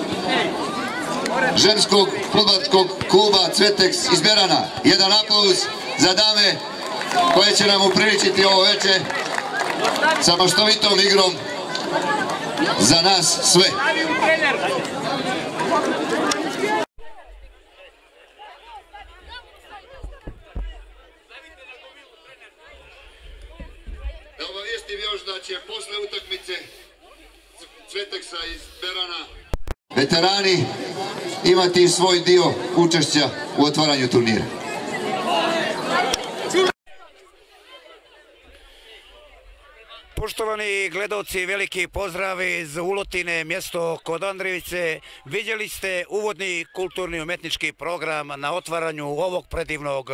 [SPEAKER 8] ženskog fudbalskog kluba Cveteks iz Berana. Jedan aplauz za dame koje će nam upriličiti ovo večer sa maštovitom igrom za nas sve. Da obavijestim još da će posle utakmice Cveteksa iz Berana veterani imati svoj dio učešća u otvaranju turnira.
[SPEAKER 1] Poštovani gledalci, veliki pozdrav iz Ulotine, mjesto kod Andrijevice. Vidjeli ste uvodni kulturni umetnički program na otvaranju ovog predivnog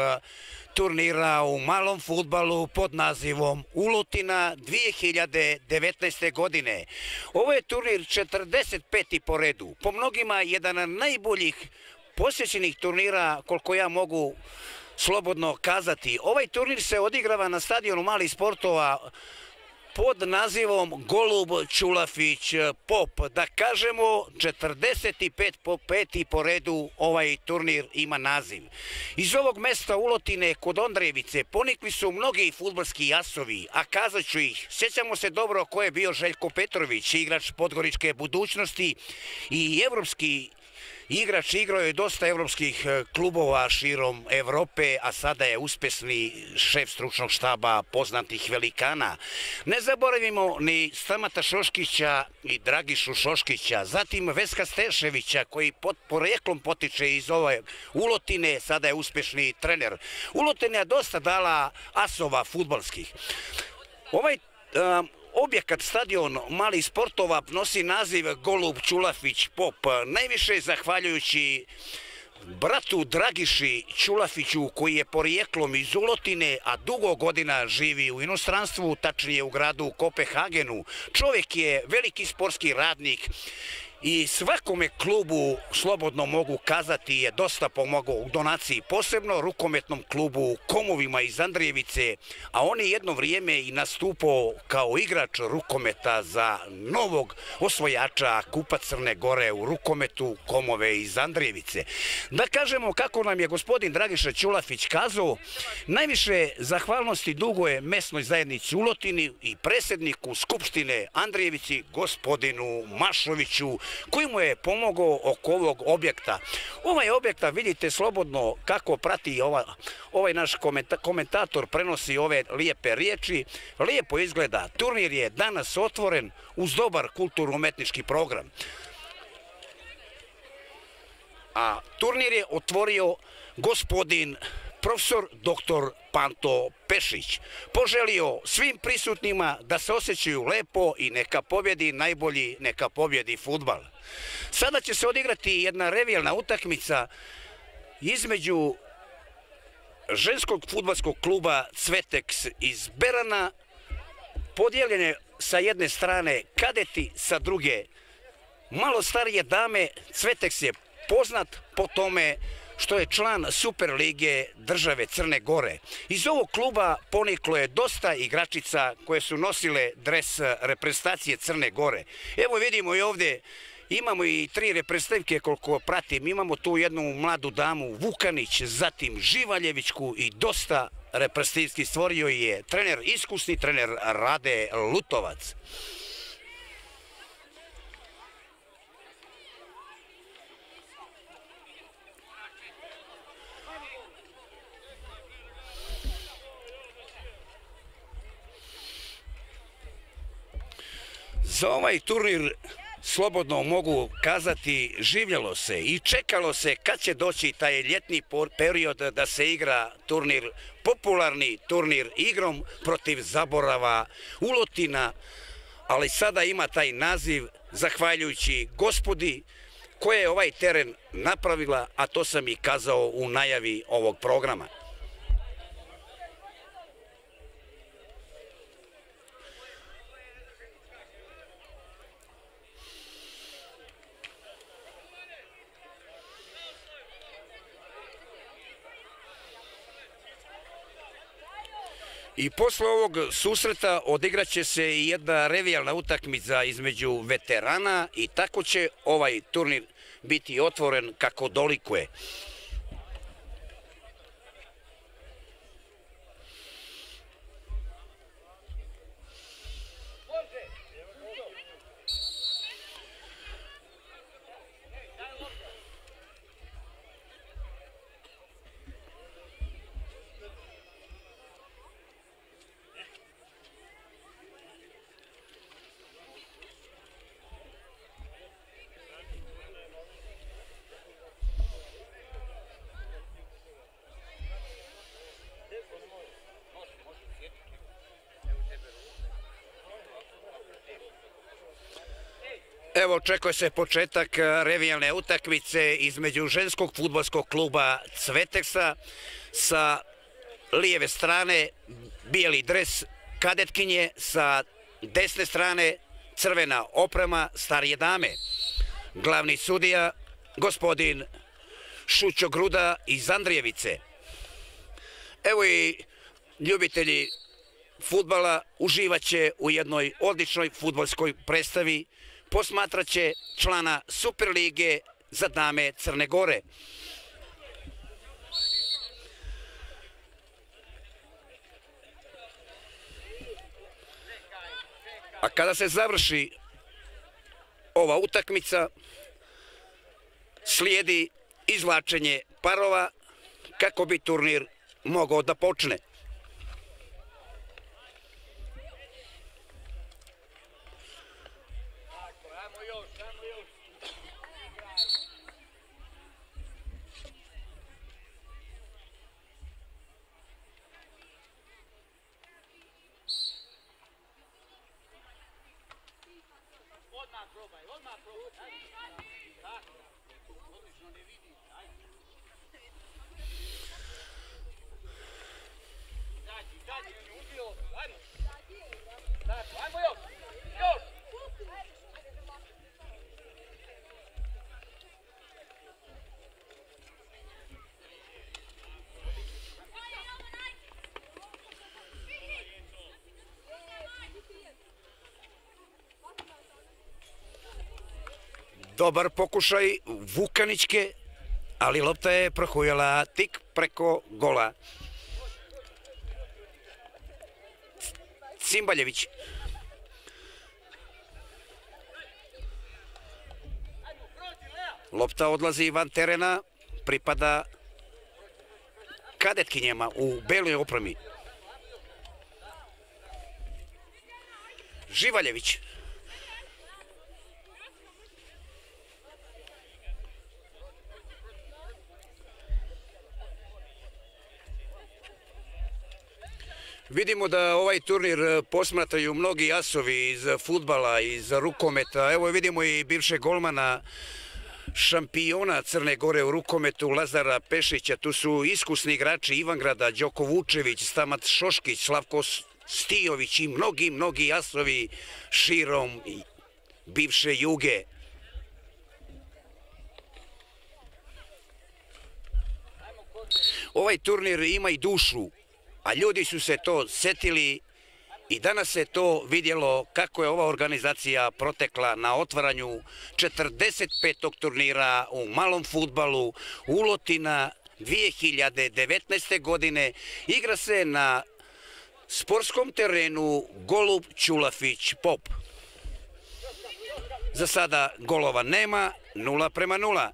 [SPEAKER 1] turnira u malom fudbalu pod nazivom Ulotina dvije hiljade devetnaeste. godine. Ovo je turnir četrdeset peti po redu. Po mnogima jedan od najboljih posjećenih turnira, koliko ja mogu slobodno kazati. Ovaj turnir se odigrava na stadionu malih sportova pod nazivom Golub Čulafić Pop. Da kažemo, četrdeset peti po redu ovaj turnir ima naziv. Iz ovog mesta Ulotine kod Ondrejevice ponikli su mnogi fudbalski jasovi, a kazat ću ih. Sjećamo se dobro ko je bio Željko Petrović, igrač Podgoričke budućnosti i evropski igrač, igrao je dosta evropskih klubova širom Evrope, a sada je uspešni šef stručnog štaba poznatih velikana. Ne zaboravimo ni Stamata Šoškića i Dragišu Šoškića, zatim Veska Steševića koji pod poreklom potiče iz ove Ulotine, sada je uspešni trener. Ulotina je dosta dala asova fudbalskih. Ovaj um, objekat, stadion malih sportova nosi naziv Golub Čulafić Pop, najviše zahvaljujući bratu Dragiši Čulafiću koji je porijeklom iz Ulotine, a dugo godina živi u inostranstvu, tačnije u gradu Kopenhagenu. Čovjek je veliki sportski radnik i svakome klubu, slobodno mogu kazati, je dosta pomogao u donaciji, posebno rukometnom klubu Komovima iz Andrijevice, a on je jedno vrijeme i nastupao kao igrač rukometa za novog osvojača Kupa Crne Gore u rukometu Komove iz Andrijevice. Da kažemo kako nam je gospodin Dragiša Čulafić kazao, najviše zahvalnosti duguje mesnoj zajednici Ulotini i predsjedniku Skupštine Andrijevici, gospodinu Mašoviću, koji mu je pomogao oko ovog objekta. Ovaj objekta vidite slobodno kako prati ova, ovaj naš komenta, komentator, prenosi ove lijepe riječi. Lijepo izgleda. Turnir je danas otvoren uz dobar kulturno-umetnički program. A turnir je otvorio gospodin profesor doktor Panto Pešić. Poželio svim prisutnima da se osjećaju lepo i neka pobjedi najbolji, neka pobjedi fudbal. Sada će se odigrati jedna revijalna utakmica između ženskog fudbalskog kluba Cveteks iz Berana, podijeljene sa jedne strane kadeti, sa druge malo starije dame. Cveteks je poznat po tome što je član Superlige države Crne Gore. Iz ovog kluba poniklo je dosta igračica koje su nosile dres reprezentacije Crne Gore. Evo vidimo i ovdje, imamo i tri reprezentativke koliko pratim. Imamo tu jednu mladu damu Vukanić, zatim Živaljevićku i dosta reprezentativski stvorio je trener, iskusni trener Rade Lutovac. Za ovaj turnir, slobodno mogu kazati, živjelo se i čekalo se kad će doći taj ljetni period da se igra turnir, popularni turnir igrom protiv zaborava Ulotina, ali sada ima taj naziv zahvaljujući gospodi koja je ovaj teren napravila, a to sam i kazao u najavi ovog programa. I posle ovog susreta odigrat će se i jedna revijalna utakmica između veterana i tako će ovaj turnir biti otvoren kako dolikuje. Evo, očekuje se početak revijalne utakmice između ženskog fudbalskog kluba Cveteksa. Sa lijeve strane bijeli dres kadetkinje, sa desne strane crvena oprema starije dame. Glavni sudija gospodin Šućo Gruda iz Andrijevice. Evo i ljubitelji fudbala uživaće u jednoj odličnoj fudbalskoj predstavi. Posmatraće člana Superlige za dame Crne Gore. A kada se završi ova utakmica, slijedi izvlačenje parova kako bi turnir mogao da počne. Dobar pokušaj Vukanićke, ali lopta je prohujala tik preko gola. Cimbaljević. Lopta odlazi van terena, pripada kadetkinjama u beloj opremi. Živaljević. Vidimo da ovaj turnir posmatraju mnogi asovi iz fudbala, iz rukometa. Evo vidimo i bivšeg golmana, šampiona Crne Gore u rukometu Lazara Pešića. Tu su iskusni igrači Ivangrada, Đoko Vučević, Stamat Šoškić, Slavko Stijović i mnogi, mnogi asovi širom bivše Juge. Ovaj turnir ima i dušu, a ljudi su se to setili i danas se to vidjelo kako je ova organizacija protekla na otvaranju četrdeset petog turnira u malom fudbalu Ulotina dvije hiljade devetnaeste. godine. Igra se na sportskom terenu Golub Ćulafić Pop. Za sada golova nema, nula prema nula.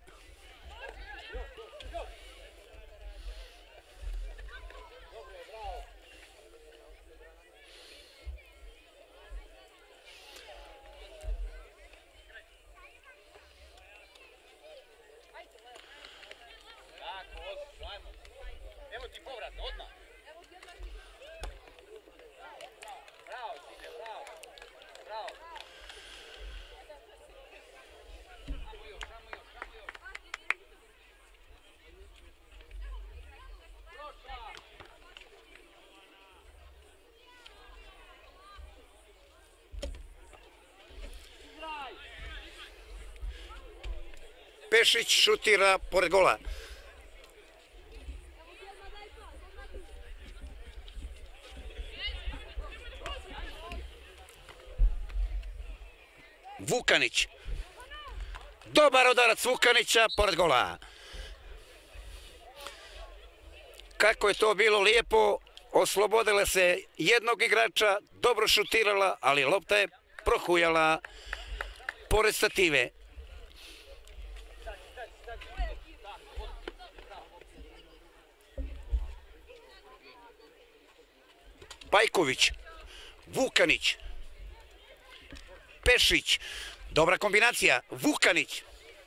[SPEAKER 1] Pešić šutira pored gola. Vukanić. Dobar udarac Vukanića pored gola. Kako je to bilo lijepo, oslobodila se jednog igrača, dobro šutirala, ali lopta je prohujala pored stative. Pajković, Vukanić, Pešić, dobra kombinacija, Vukanić.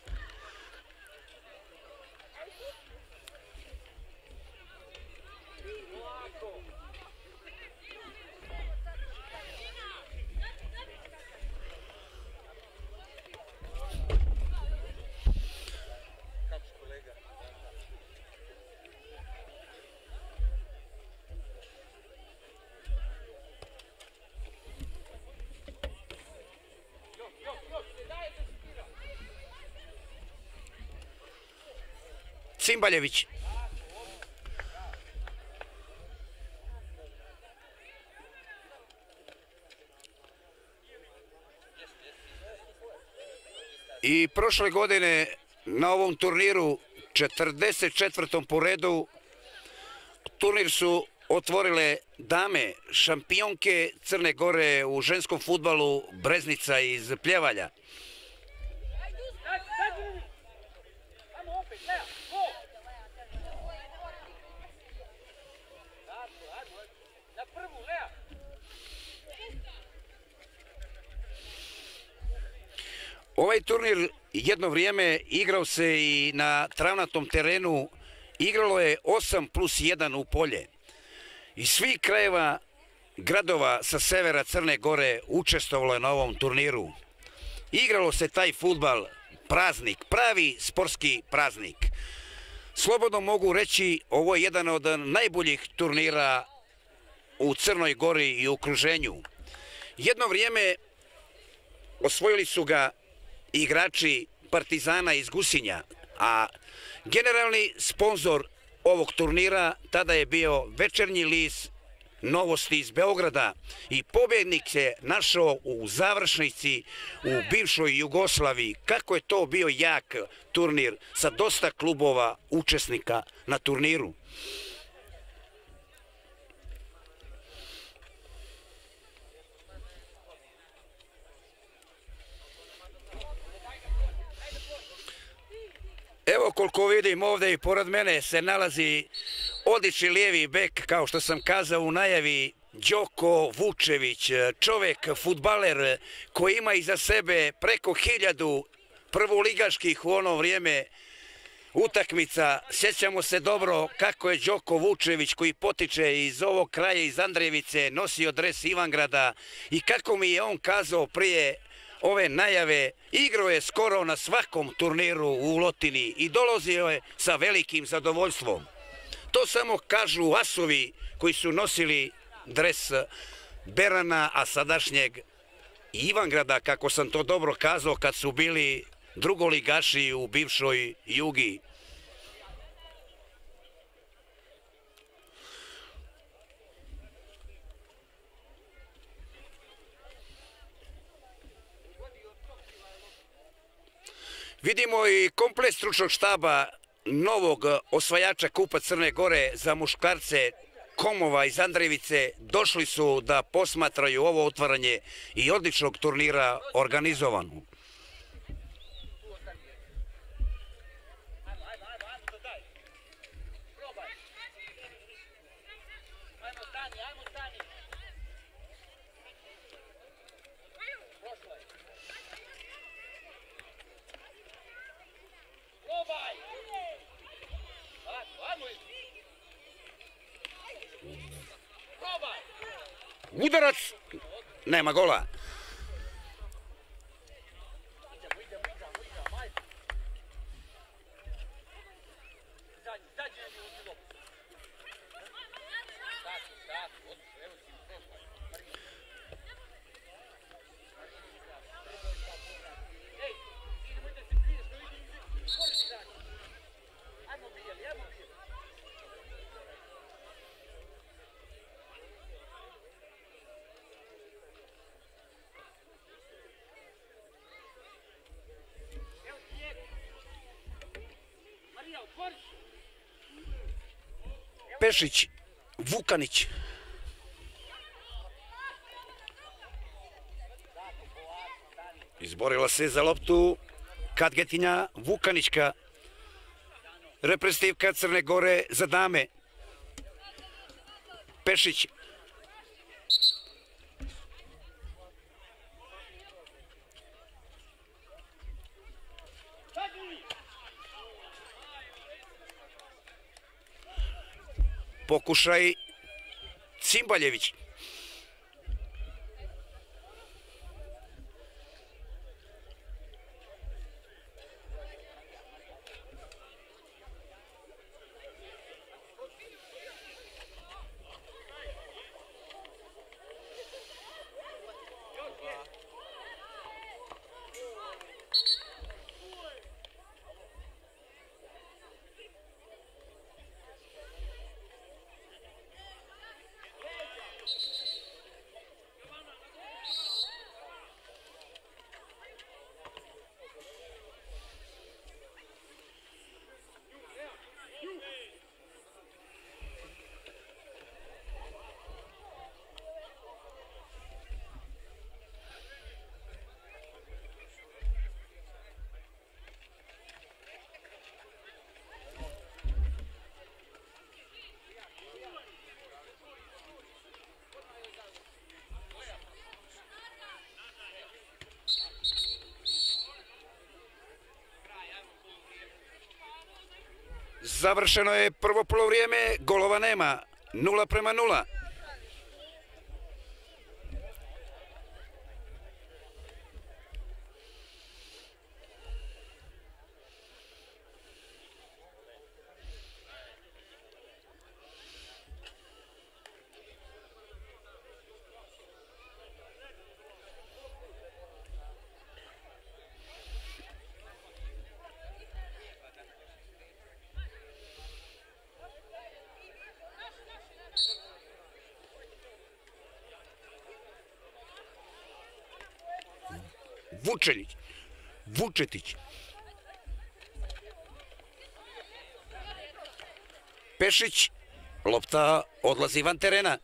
[SPEAKER 1] Cimbaljević. I prošle godine na ovom turniru, četrdeset četvrtom po redu, turnir su otvorile dame, šampionke Crne Gore u ženskom fudbalu Breznica iz Pljevalja. Ovaj turnir jedno vrijeme igrao se i na travnatom terenu, igralo je osam plus jedan u polje. Iz svih krajeva gradova sa severa Crne Gore učestvovalo je na ovom turniru. Igralo se taj fudbal, praznik, pravi sportski praznik. Slobodno mogu reći, ovo je jedan od najboljih turnira u Crnoj Gori i okruženju. Jedno vrijeme osvojili su ga igrači Partizana iz Gusinja, a generalni sponzor ovog turnira tada je bio Večernji list Novosti iz Beograda i pobjednik se našao u završnici u bivšoj Jugoslaviji. Kako je to bio jak turnir sa dosta klubova učesnika na turniru. Evo koliko vidim ovdje i pored mene se nalazi odlični lijevi bek, kao što sam kazao u najavi, Đoko Vučević, čovjek, fudbaler koji ima iza sebe preko hiljadu prvoligaških u ono vrijeme utakmica. Sjećamo se dobro kako je Đoko Vučević, koji potiče iz ovog kraja, iz Andrejevice, nosio dres Ivangrada i kako mi je on kazao prije ove najave, igrao je skoro na svakom turniru u Lotini i dolazio je sa velikim zadovoljstvom. To samo kažu asovi koji su nosili dres Berana, a sadašnjeg Ivangrada, kako sam to dobro kazao, kad su bili drugoligaši u bivšoj Jugi. Vidimo i komplet stručnog štaba novog osvajača Kupa Crne Gore za muškarce Komova iz Andrejevice. Došli su da posmatraju ovo otvaranje i odličnog turnira organizovano. Udarac, nema gola. Pešić Vukanić. Izborila se za loptu Kadgetinja Vukanićka, reprezentativka Crne Gore za dame. Pešić. Pokušaj Cimbaljević. Završeno je prvo polovrijeme, golova nema, nula prema nula. Vučelić, Vučetić. Pešić, lopta odlazi van terena.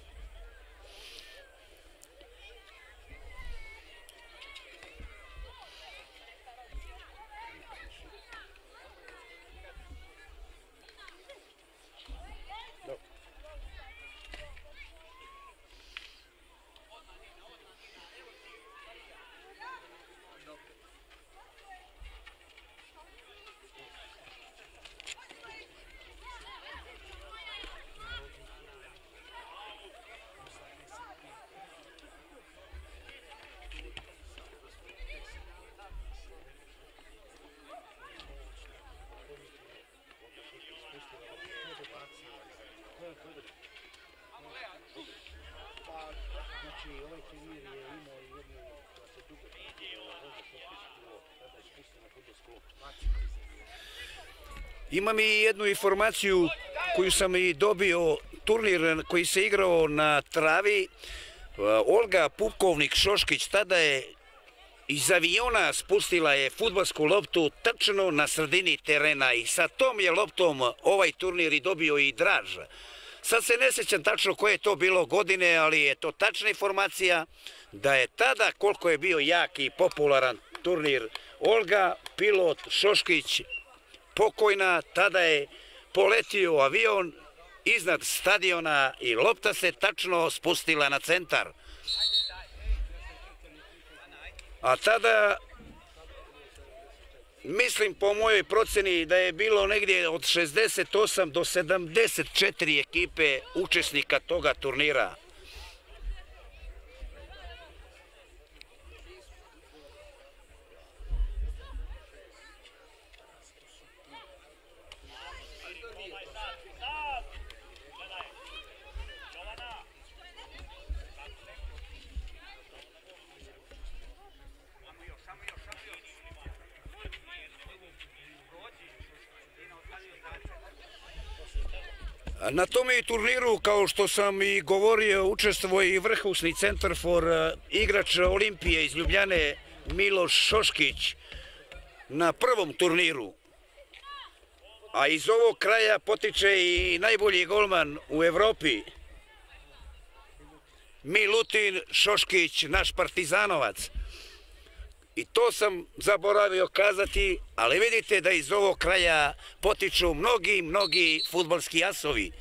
[SPEAKER 1] Imam i jednu informaciju koju sam i dobio, turnir koji se igrao na travi. Olga Pukovnik-Šoškić tada je iz aviona spustila je fudbalsku loptu tačno na sredini terena i sa tom je loptom ovaj turnir i dobio i draž. Sad se ne sjećam tačno koje je to bilo godine, ali je to tačna informacija da je tada, koliko je bio jak i popularan turnir, Olga, pilot Šoškić, pokojna, tada je poletio avion iznad stadiona i lopta se tačno spustila na centar. A tada, mislim po mojoj proceni da je bilo negdje od šezdeset osam do sedamdeset četiri ekipe učesnika toga turnira. Na tome turniru, kao što sam i govorio, učestvovao i vrhusni centarfor, igrač Olimpije iz Ljubljane Miloš Šoškić na prvom turniru. a iz ovog kraja potiče i najbolji golman u Evropi, Milutin Šoškić, naš partizanovac. I to sam zaboravio kazati, ali vidite da iz ovog kraja potiču mnogi, mnogi fudbalski asovi.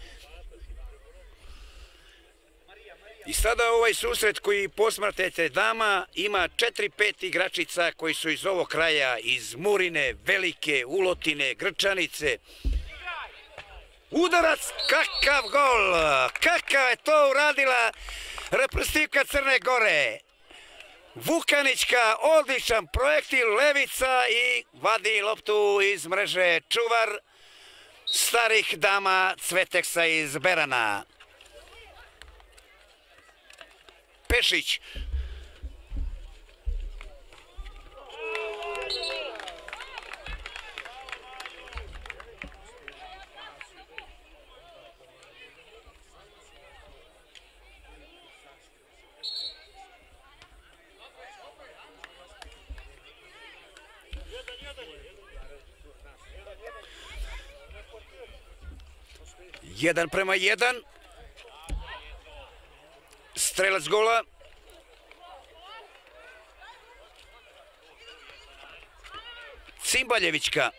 [SPEAKER 1] I sada ovaj susret koji posmatrate dama ima četiri pet igračica koji su iz ovog kraja, iz Murine, Velike, Ulotine, Grčanice. Udarac, kakav gol, kakav je to uradila reprezentativka Crne Gore. Vukanićka, odličan projektil, levica i vadi loptu iz mreže čuvar starih dama Cveteksa iz Berana. Pešić. Jedan prema jedan. Strelac gola. Cimbaljevićka.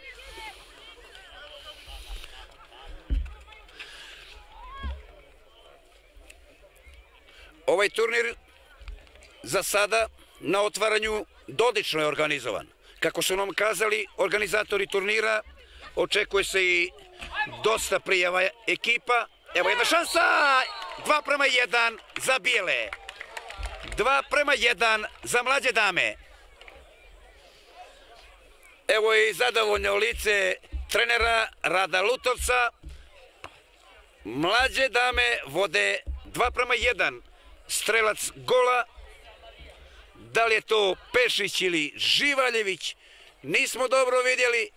[SPEAKER 1] Ovaj turnir za sada na otvaranju dodično je organizovan. Kako su nam kazali organizatori turnira, očekuje se i dosta prijava ekipa. Evo jedna šansa, dva prema jedan za bijele, dva prema jedan za mlađe dame. Evo i zadovoljno lice trenera Rada Lutovca. Mlađe dame vode dva prema jedan, strelac gola. Da li je to Pešić ili Živaljević, nismo dobro vidjeli.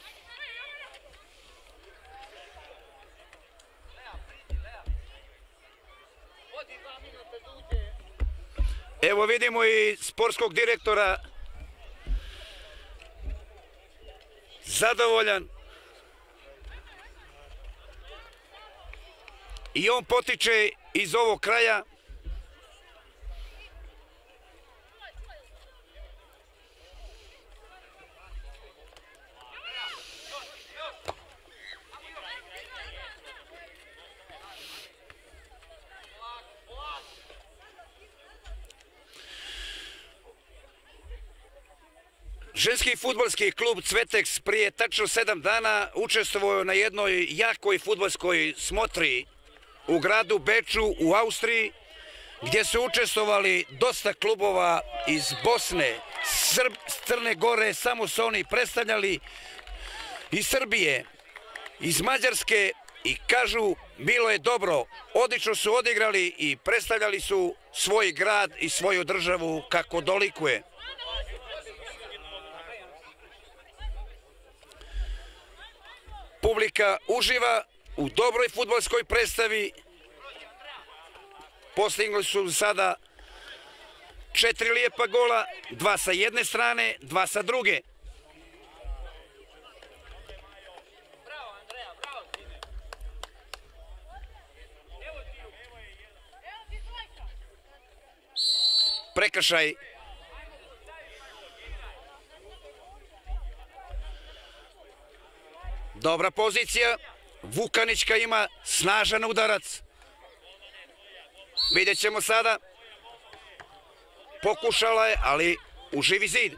[SPEAKER 1] Evo vidimo i sportskog direktora, zadovoljan. I on potiče iz ovog kraja. Ženski fudbalski klub Cveteks prije tačno sedam dana učestvovao na jednoj jakoj fudbalskoj smotri u gradu Beču u Austriji, gdje su učestvovali dosta klubova iz Bosne, Srb, Crne Gore, samo su oni predstavljali, iz Srbije, iz Mađarske, i kažu bilo je dobro, odlično su odigrali i predstavljali su svoj grad i svoju državu kako dolikuje. Publika uživa u dobroj fudbalskoj predstavi. Postigli su sada četiri lijepa gola, dva sa jedne strane, dva sa druge. Prekršaj. Dobra pozicija. Vukanićka ima snažan udarac. Vidjet ćemo sada. Pokušala je, ali u živi zid.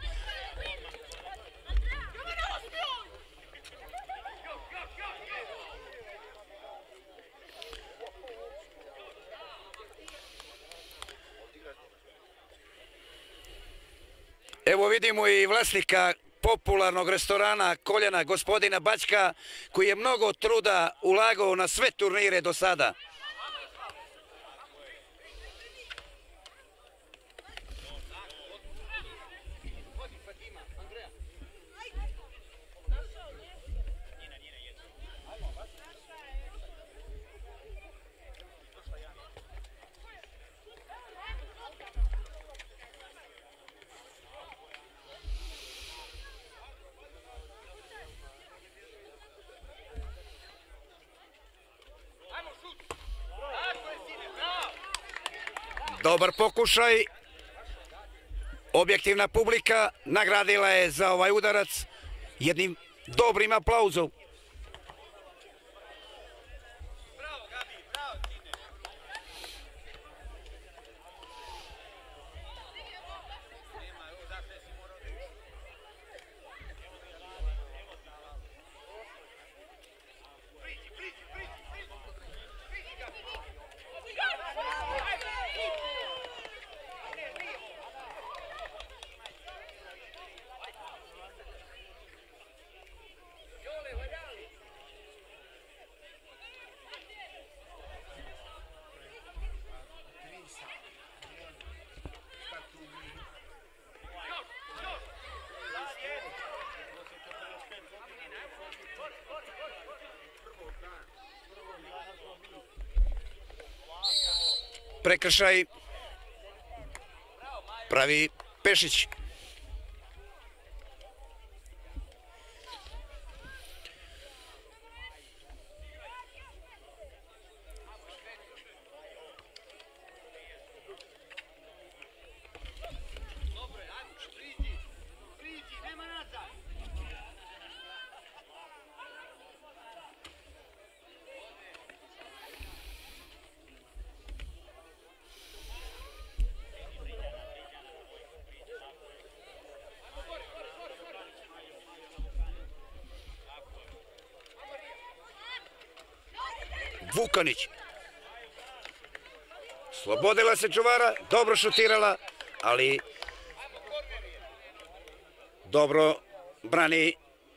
[SPEAKER 1] Evo vidimo i vlasnika popularnog restorana Koljena, gospodina Bačka, koji je mnogo truda ulagao na sve turnire do sada. Dobar pokušaj. Objektivna publika nagradila je za ovaj udarac jednim dobrim aplauzom. Prekršaj pravi Pešić. Vukanić. Slobodila se čuvara, dobro šutirala, ali dobro brani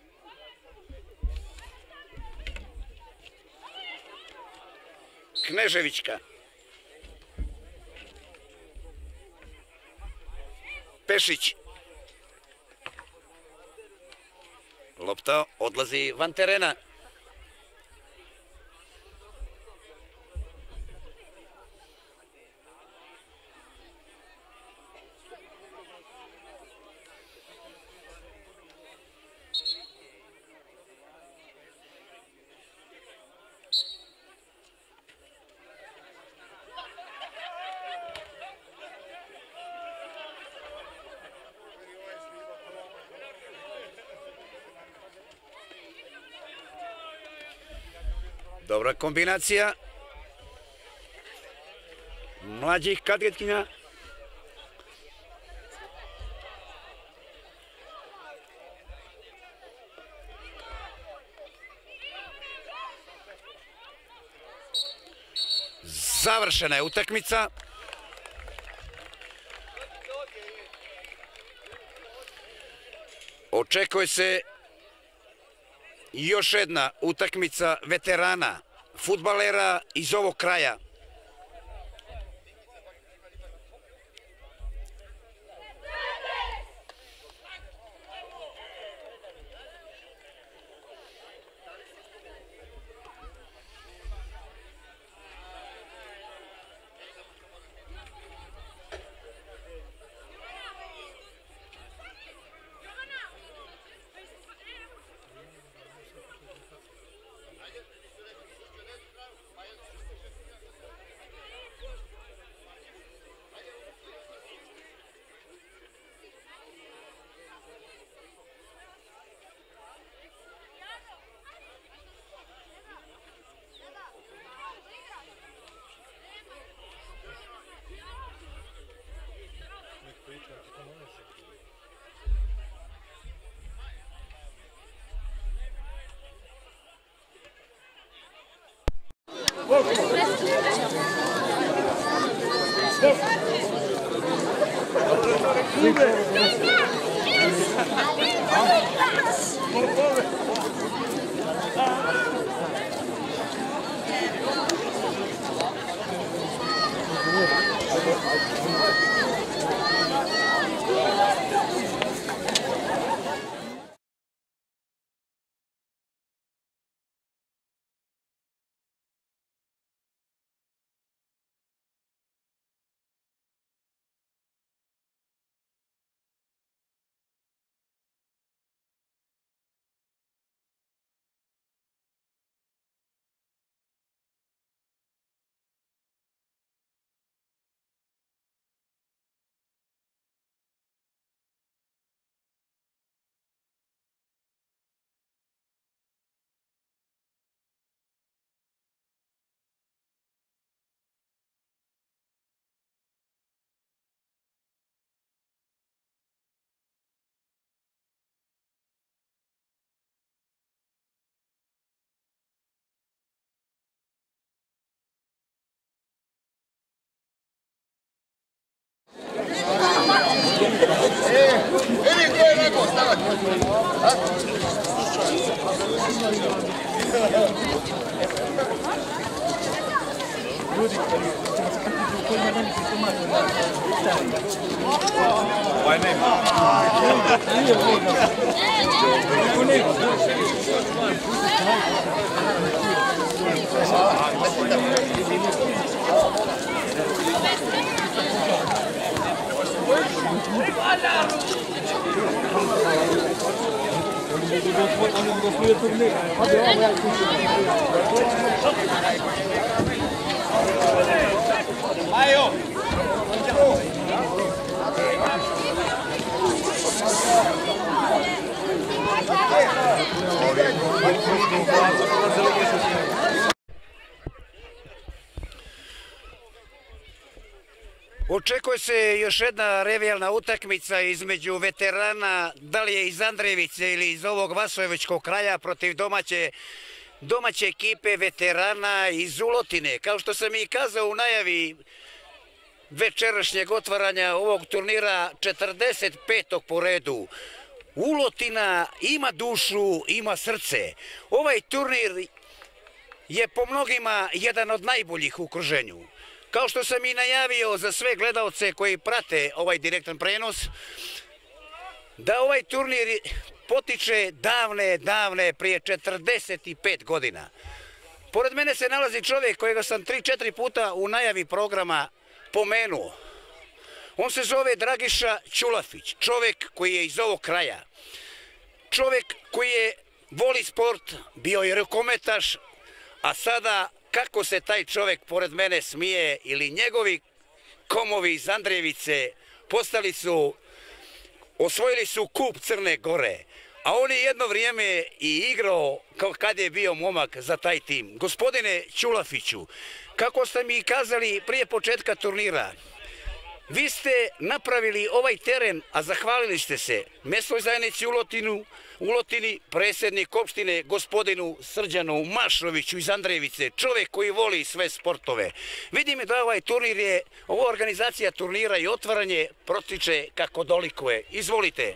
[SPEAKER 1] Kneževićka. Pešić. Lopta odlazi van terena. Dobra kombinacija mlađih kadetkinja. Završena je utakmica. Očekuje se još jedna utakmica veterana, fudbalera iz ovog kraja. Očekuje se još jedna revijalna utakmica između veterana, da li je iz Andrejevice ili iz ovog Vasojevičkog kraja, protiv domaće, domaće ekipe veterana iz Ulotine. Kao što sam i kazao u najavi večerašnjeg otvaranja ovog turnira, četrdeset petog po redu, Ulotina ima dušu, ima srce. Ovaj turnir je po mnogima jedan od najboljih u okruženju. Kao što sam i najavio za sve gledalce koji prate ovaj direktan prenos, da ovaj turnir potiče davne, davne, prije četrdeset pet godina. Pored mene se nalazi čovjek kojega sam tri četiri puta u najavi programa pomenuo. On se zove Dragiša Ćulafić, čovjek koji je iz ovog kraja. Čovjek koji je voli sport, bio je rukometaš, a sada kako se taj čovjek pored mene smije, ili njegovi komovi iz Andrejevice postali su, osvojili su kup Crne Gore, a on je jedno vrijeme i igrao kad je bio momak za taj tim. Gospodine Ćulafiću, kako ste mi kazali prije početka turnira, vi ste napravili ovaj teren, a zahvalili ste se mjesnoj zajednici Ulotinu, Ulotini, predsjednik opštine gospodinu Srđanu Mašoviću iz Andrejevice, čovjek koji voli sve sportove. Vidim da ovaj turnir je, ova organizacija turnira i otvaranje protiče kako dolikuje. Izvolite.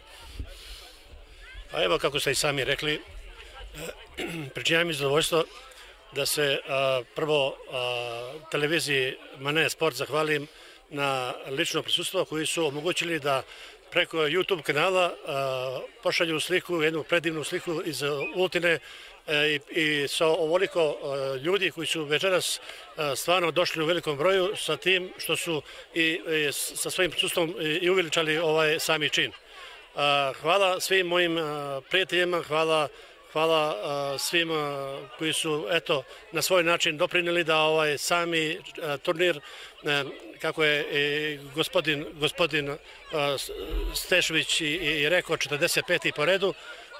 [SPEAKER 16] Pa evo, kako ste i sami rekli, pričinjam mi zadovoljstvo da se a, prvo a, televiziji Mane Sport zahvalim na lično prisustvo koji su omogućili da preko YouTube kanala a, pošalju sliku, jednu predivnu sliku iz Ulotine i, i sa ovoliko a, ljudi koji su večeras a, stvarno došli u velikom broju sa tim što su i, i sa svojim prisustvom i, i uveličali ovaj sami čin. A, hvala svim mojim a, prijateljima, hvala Hvala uh, svim uh, koji su eto na svoj način doprinijeli da ovaj sami uh, turnir, uh, kako je i gospodin, gospodin uh, Stešević i, i rekao, četrdeset peti po redu. Uh,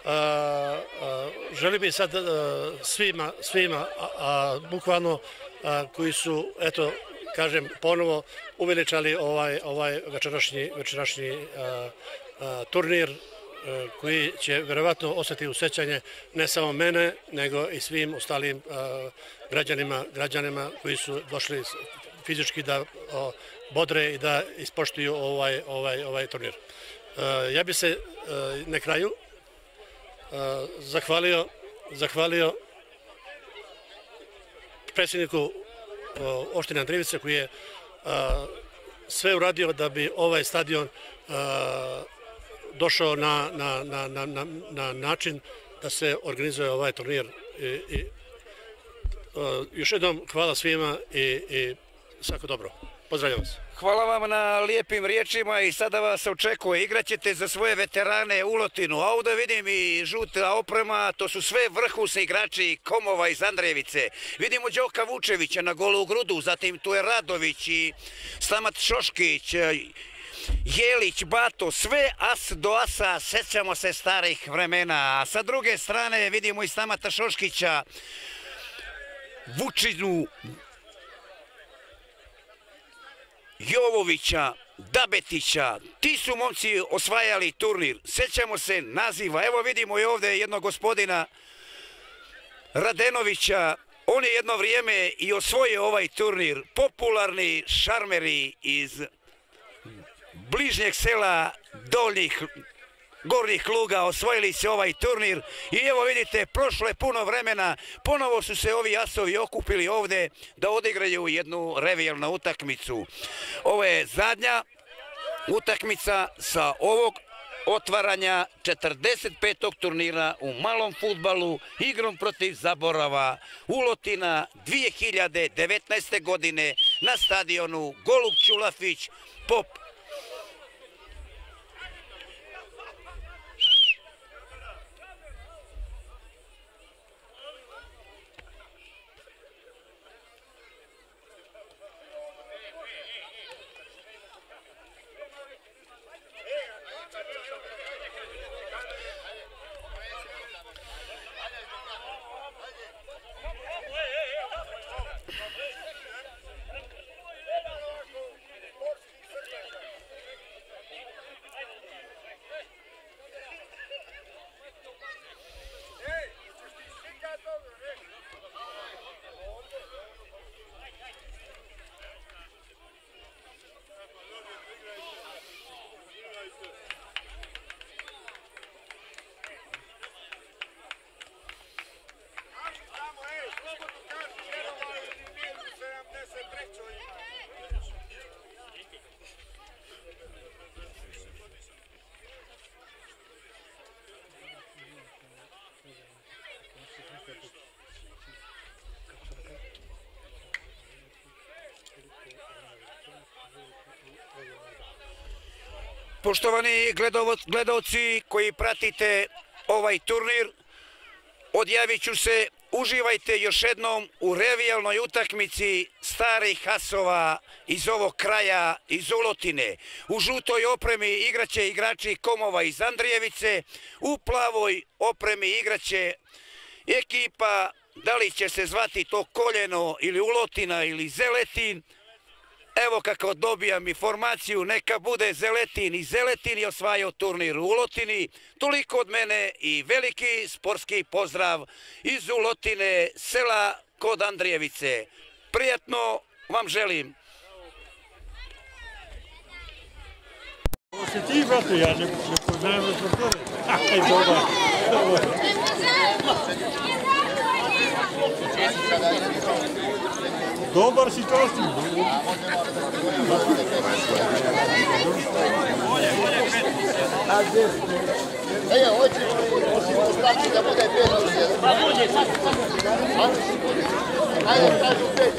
[SPEAKER 16] uh, želim bi sad uh, svima, svima a, a, bukvalno uh, koji su, eto, kažem, ponovo uveličali ovaj, ovaj večerašnji, večerašnji uh, uh, turnir, koji će vjerovatno ostati u sećanje ne samo mene, nego i svim ostalim uh, građanima, građanima koji su došli fizički da uh, bodre i da ispoštuju ovaj, ovaj, ovaj turnir. Uh, ja bi se uh, na kraju uh, zahvalio, zahvalio predsjedniku uh, opštine Andrejevice koji je uh, sve uradio da bi ovaj stadion uh, došao na, na, na, na, na način da se organizuje ovaj turnir. I, i, uh, još jednom hvala svima i, i svako dobro. Pozdravljam vas.
[SPEAKER 1] Hvala vam na lijepim riječima i sada vas očekuje. Igraćete za svoje veterane Ulotinu. A ovdje vidim i žuta oprema, to su sve vrhunski igrači komova iz Andrejevice. Vidimo Đoka Vučevića na golu grudu, zatim tu je Radović i Stamat Šoškić, Jelić, Bato, sve as do asa, sećamo se starih vremena. A sa druge strane vidimo i Stamata Šoškića, Vučinu, Jovovića, Dabetića. Ti su momci osvajali turnir. Sećamo se naziva. Evo vidimo i ovdje jednog gospodina Radenovića. On je jedno vrijeme i osvojio ovaj turnir. Popularni šarmeri iz bližnjeg sela Donjih Gornjih Luga osvojili se ovaj turnir i evo vidite, prošlo je puno vremena, ponovo su se ovi asovi okupili ovde da odigraju jednu revijalnu utakmicu. Ovo je zadnja utakmica sa ovog otvaranja četrdeset petog turnira u malom fudbalu igrom protiv Zaborava Ulotina dvije hiljade devetnaeste. godine na stadionu Golub Ćulafić Pop. Poštovani gledalci koji pratite ovaj turnir, odjavit ću se, uživajte još jednom u revijalnoj utakmici starih asova iz ovog kraja, iz Ulotine. U žutoj opremi igraće igrači Komova iz Andrijevice, u plavoj opremi igraće ekipa, da li će se zvati to Koljeno ili Ulotina ili Zeletin. Evo kako dobijam informaciju, neka bude Zeletin i Zeletin je osvajao turnir u Ulotini. Toliko od mene i veliki sportski pozdrav iz Ulotine, sela kod Andrijevice. Prijatno vam želim.
[SPEAKER 17] Ovo si ti, brate, ja ne poznajem da sam tebe. Aj, dobar, dobar. Dobar si to si.
[SPEAKER 8] Ej, hoće, ostati da bude pet. Pa bude, sad. Ajde, kažu pet.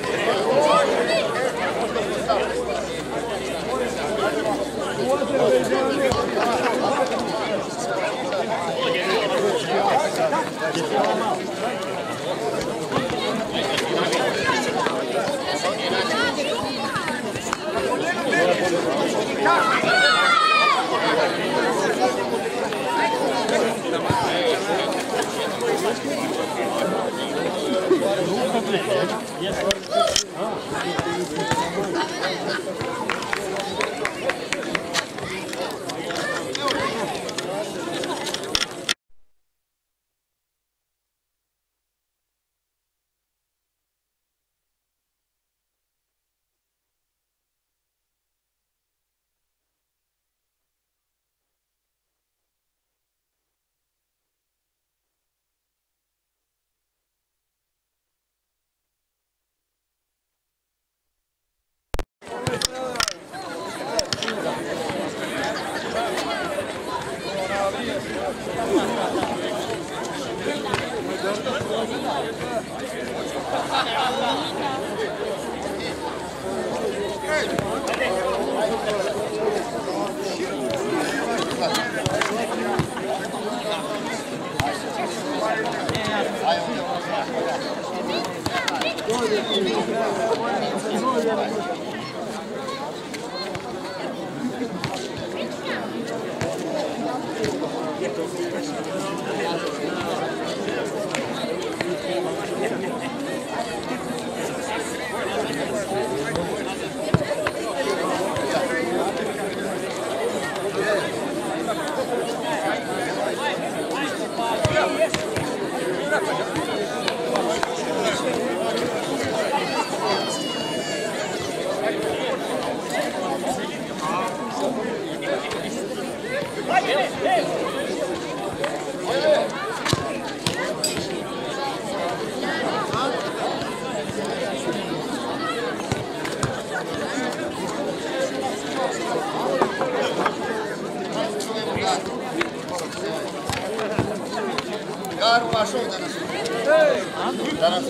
[SPEAKER 8] Danas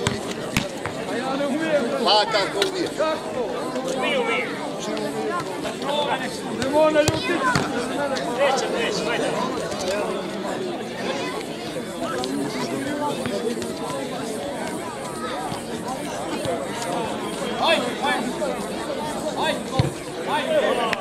[SPEAKER 8] pa kako umije.
[SPEAKER 4] Mi umije. Ne mora ljutiti. Neće, neće, ajde. Ajde, ajde. Ajde, ajde.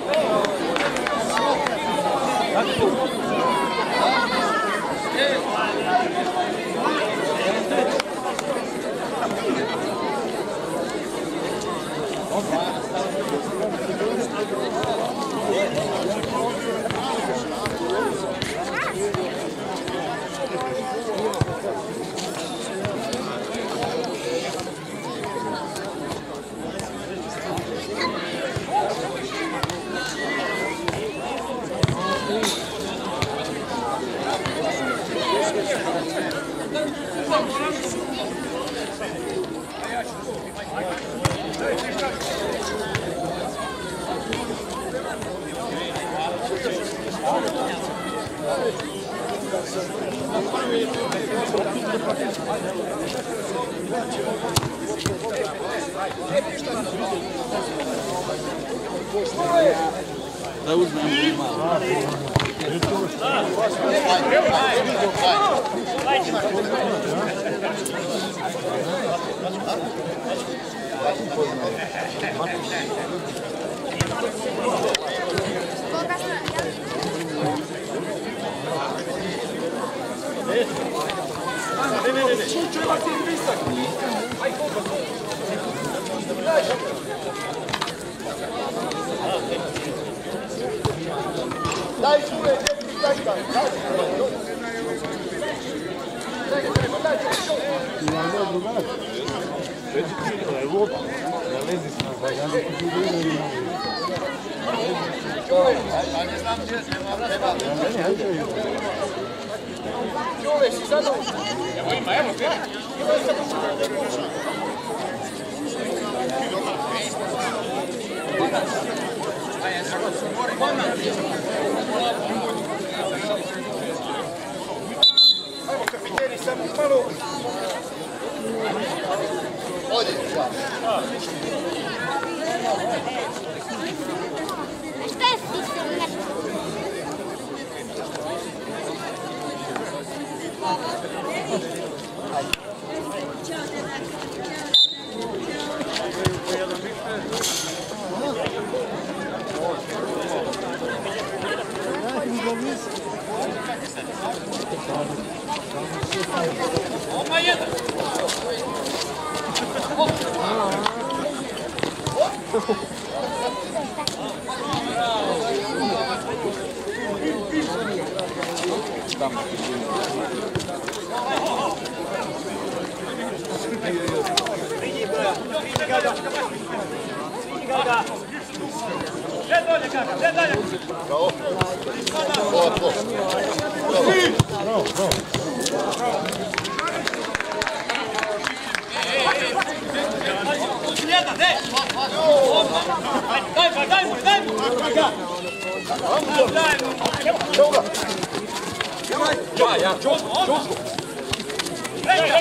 [SPEAKER 18] Da uzmem malo.
[SPEAKER 4] Ne, ne, ne, ne. Čučeva ti pisak. Aj, koga. Daj čuje, daj, daj, daj. Reći ti, to je voda. Ne lezi s nas, ja ne kuću a ne znam gdje se vam treba. Čuje, si sad ovo. Evo ima, evo, gdje. Evo kapiteni, sam malo... Odi, ja. Oma jedan! Gdje dolje kaka, gdje dalje? Bravo. Bravo, bravo. Bravo, bravo. Slijeda, ne! Daj mu, daj mu, daj mu! Daj mu! Čuo ga! Ja, ja, čuo, čuo! Ej,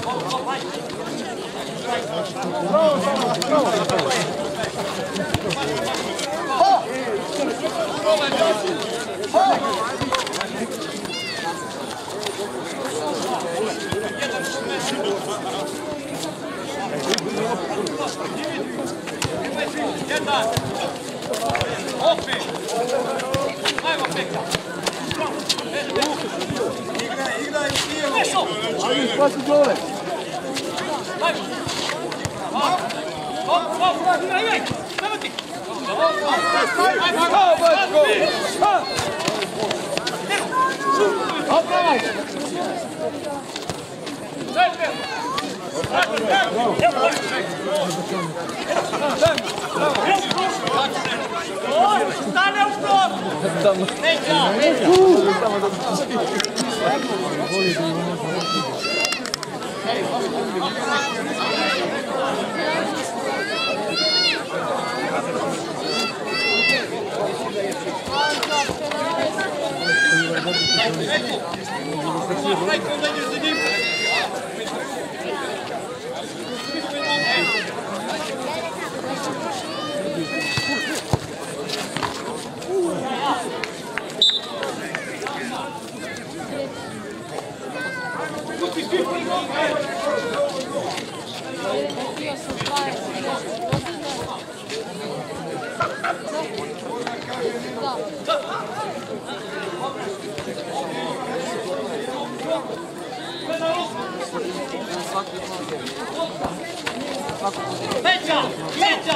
[SPEAKER 4] Meća! Meća!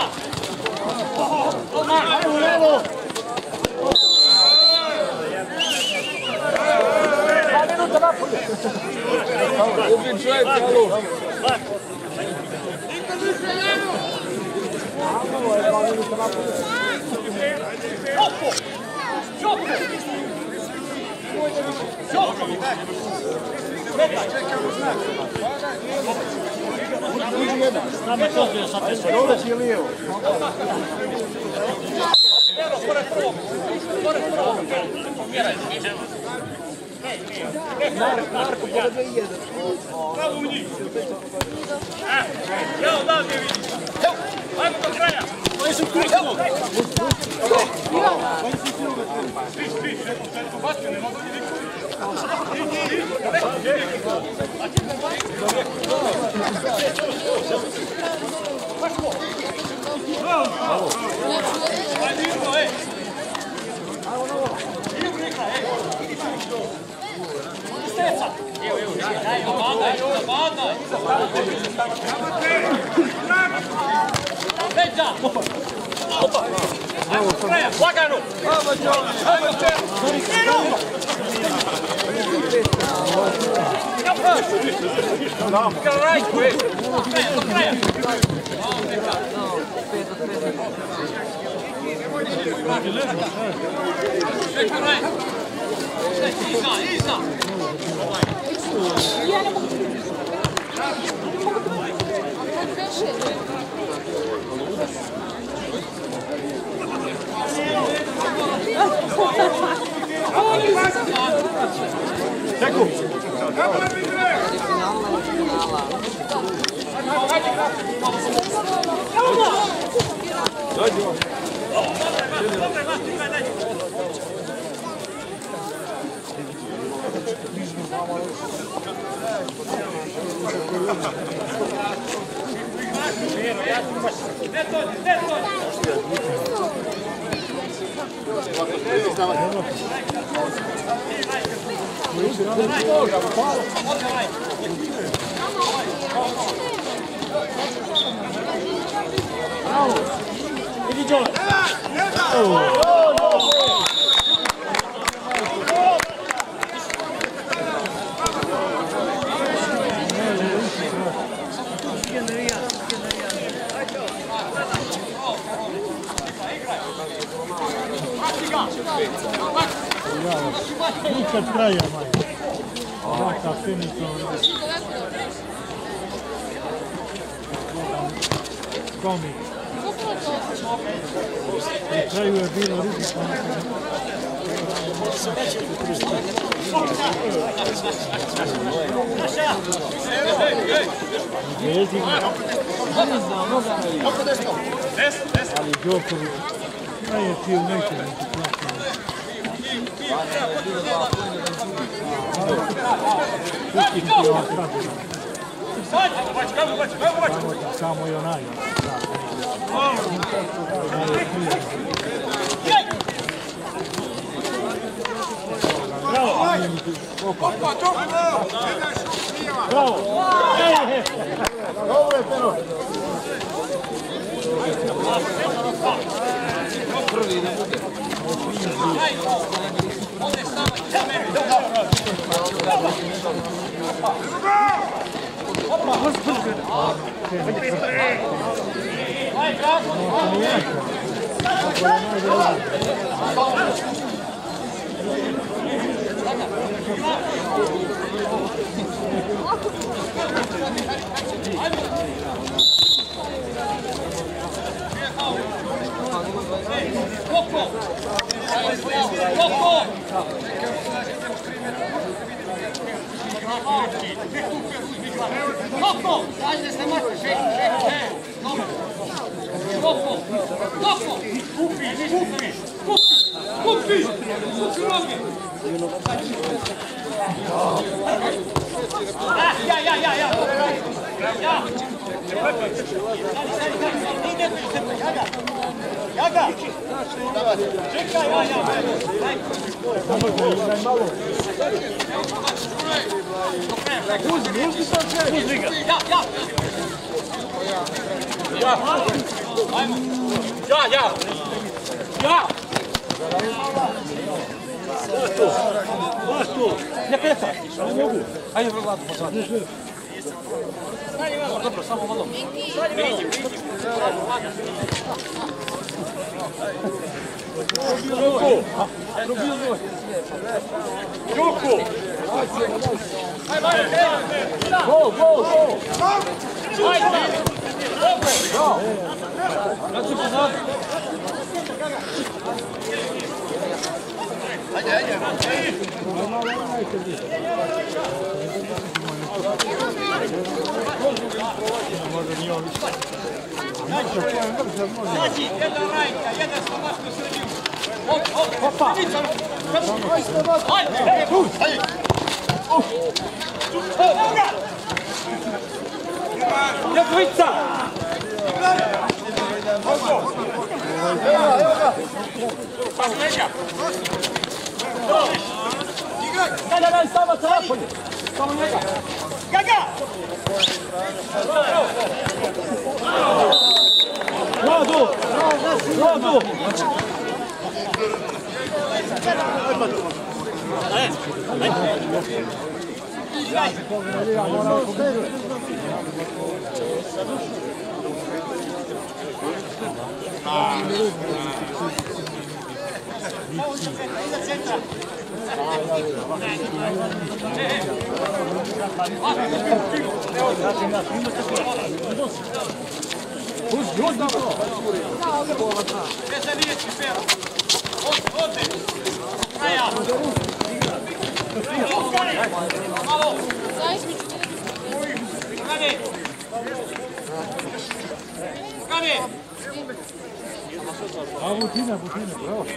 [SPEAKER 17] Nama to je sad te dole si lijevo.
[SPEAKER 4] Evo, pored prvog. Pored prvog. Pomjeraj, idemo. Marko, pored jedan. Pravo u njih. Evo, da mi vidim. Ajmo do kraja. Oni su krusno. Svi, svi. Bacio, ne mogu ni Lagano!
[SPEAKER 17] Čeku! Idi Đole! Nikad kraja, maj. Daka, finito. Komik. Na kraju je bilo rizično. Ali Đoković, najjačiji neće da ti plati. Samo je onaj. Bravo! Bravo! Ovo je penal! Prvi ne bude.
[SPEAKER 4] Ja, ja! Ja! Zašto? Zašto? Ne kreca! Ne mogu! Ajde, vrlo posvati. Dobro, samo vodom. Vidim, vidim. Čuku! Gol, gol, gol! Ajde! Bravo! Znači pozad! Ajde, ajde! Znači, jedna rajka, jedna slovačka sredinu. Opa! Ajde! Ajde! Jakovica! Evo ga! Pas leđa! Igraj! Daj, daj, daj, stava sa napolje! Samo njega! Gaga! Vladu! Vladu! A Butina, Butina, bravo.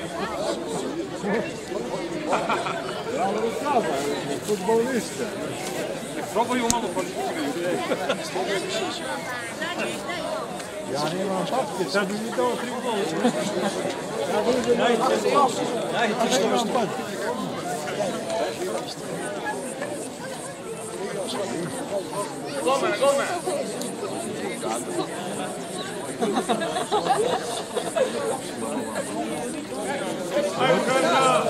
[SPEAKER 4] Bravo rukava, futbolista. Probaju malo kvalificiraju. Ja nemam papke, sad bi mi dao tri gola. Dajte, dajte što vam pad. Gome, gome. Ajmo, Karna!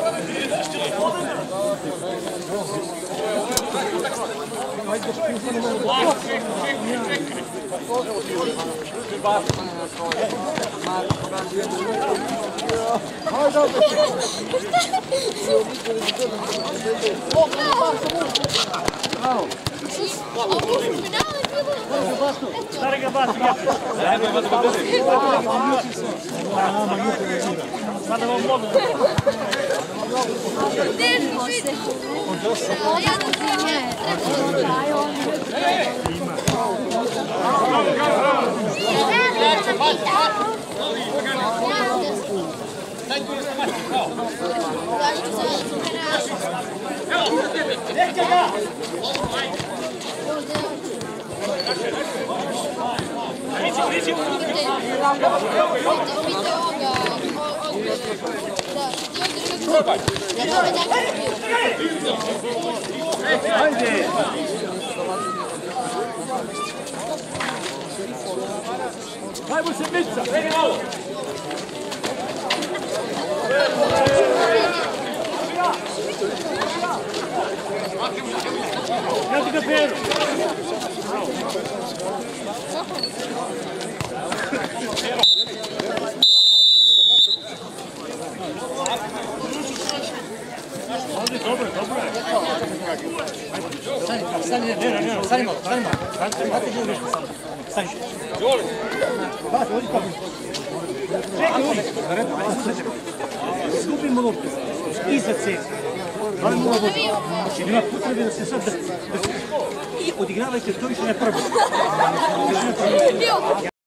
[SPEAKER 4] Stari ga basi, Jakić. Ajmo, ima da ga bude. Sada vam vodu. Ajmo se mica! Ja ti ga beru! Dobro je, dobro je. Stani, stani, ne, ne, ne, stani malo, stani malo. Stani, stani, stani. Joli! Bati, odi kako. Čekaj, odi. Skupimo loptu. Iza cesta. Ali mora vodi. Znači, nema potrebe da se sad... I odigravajte što više ne prvo.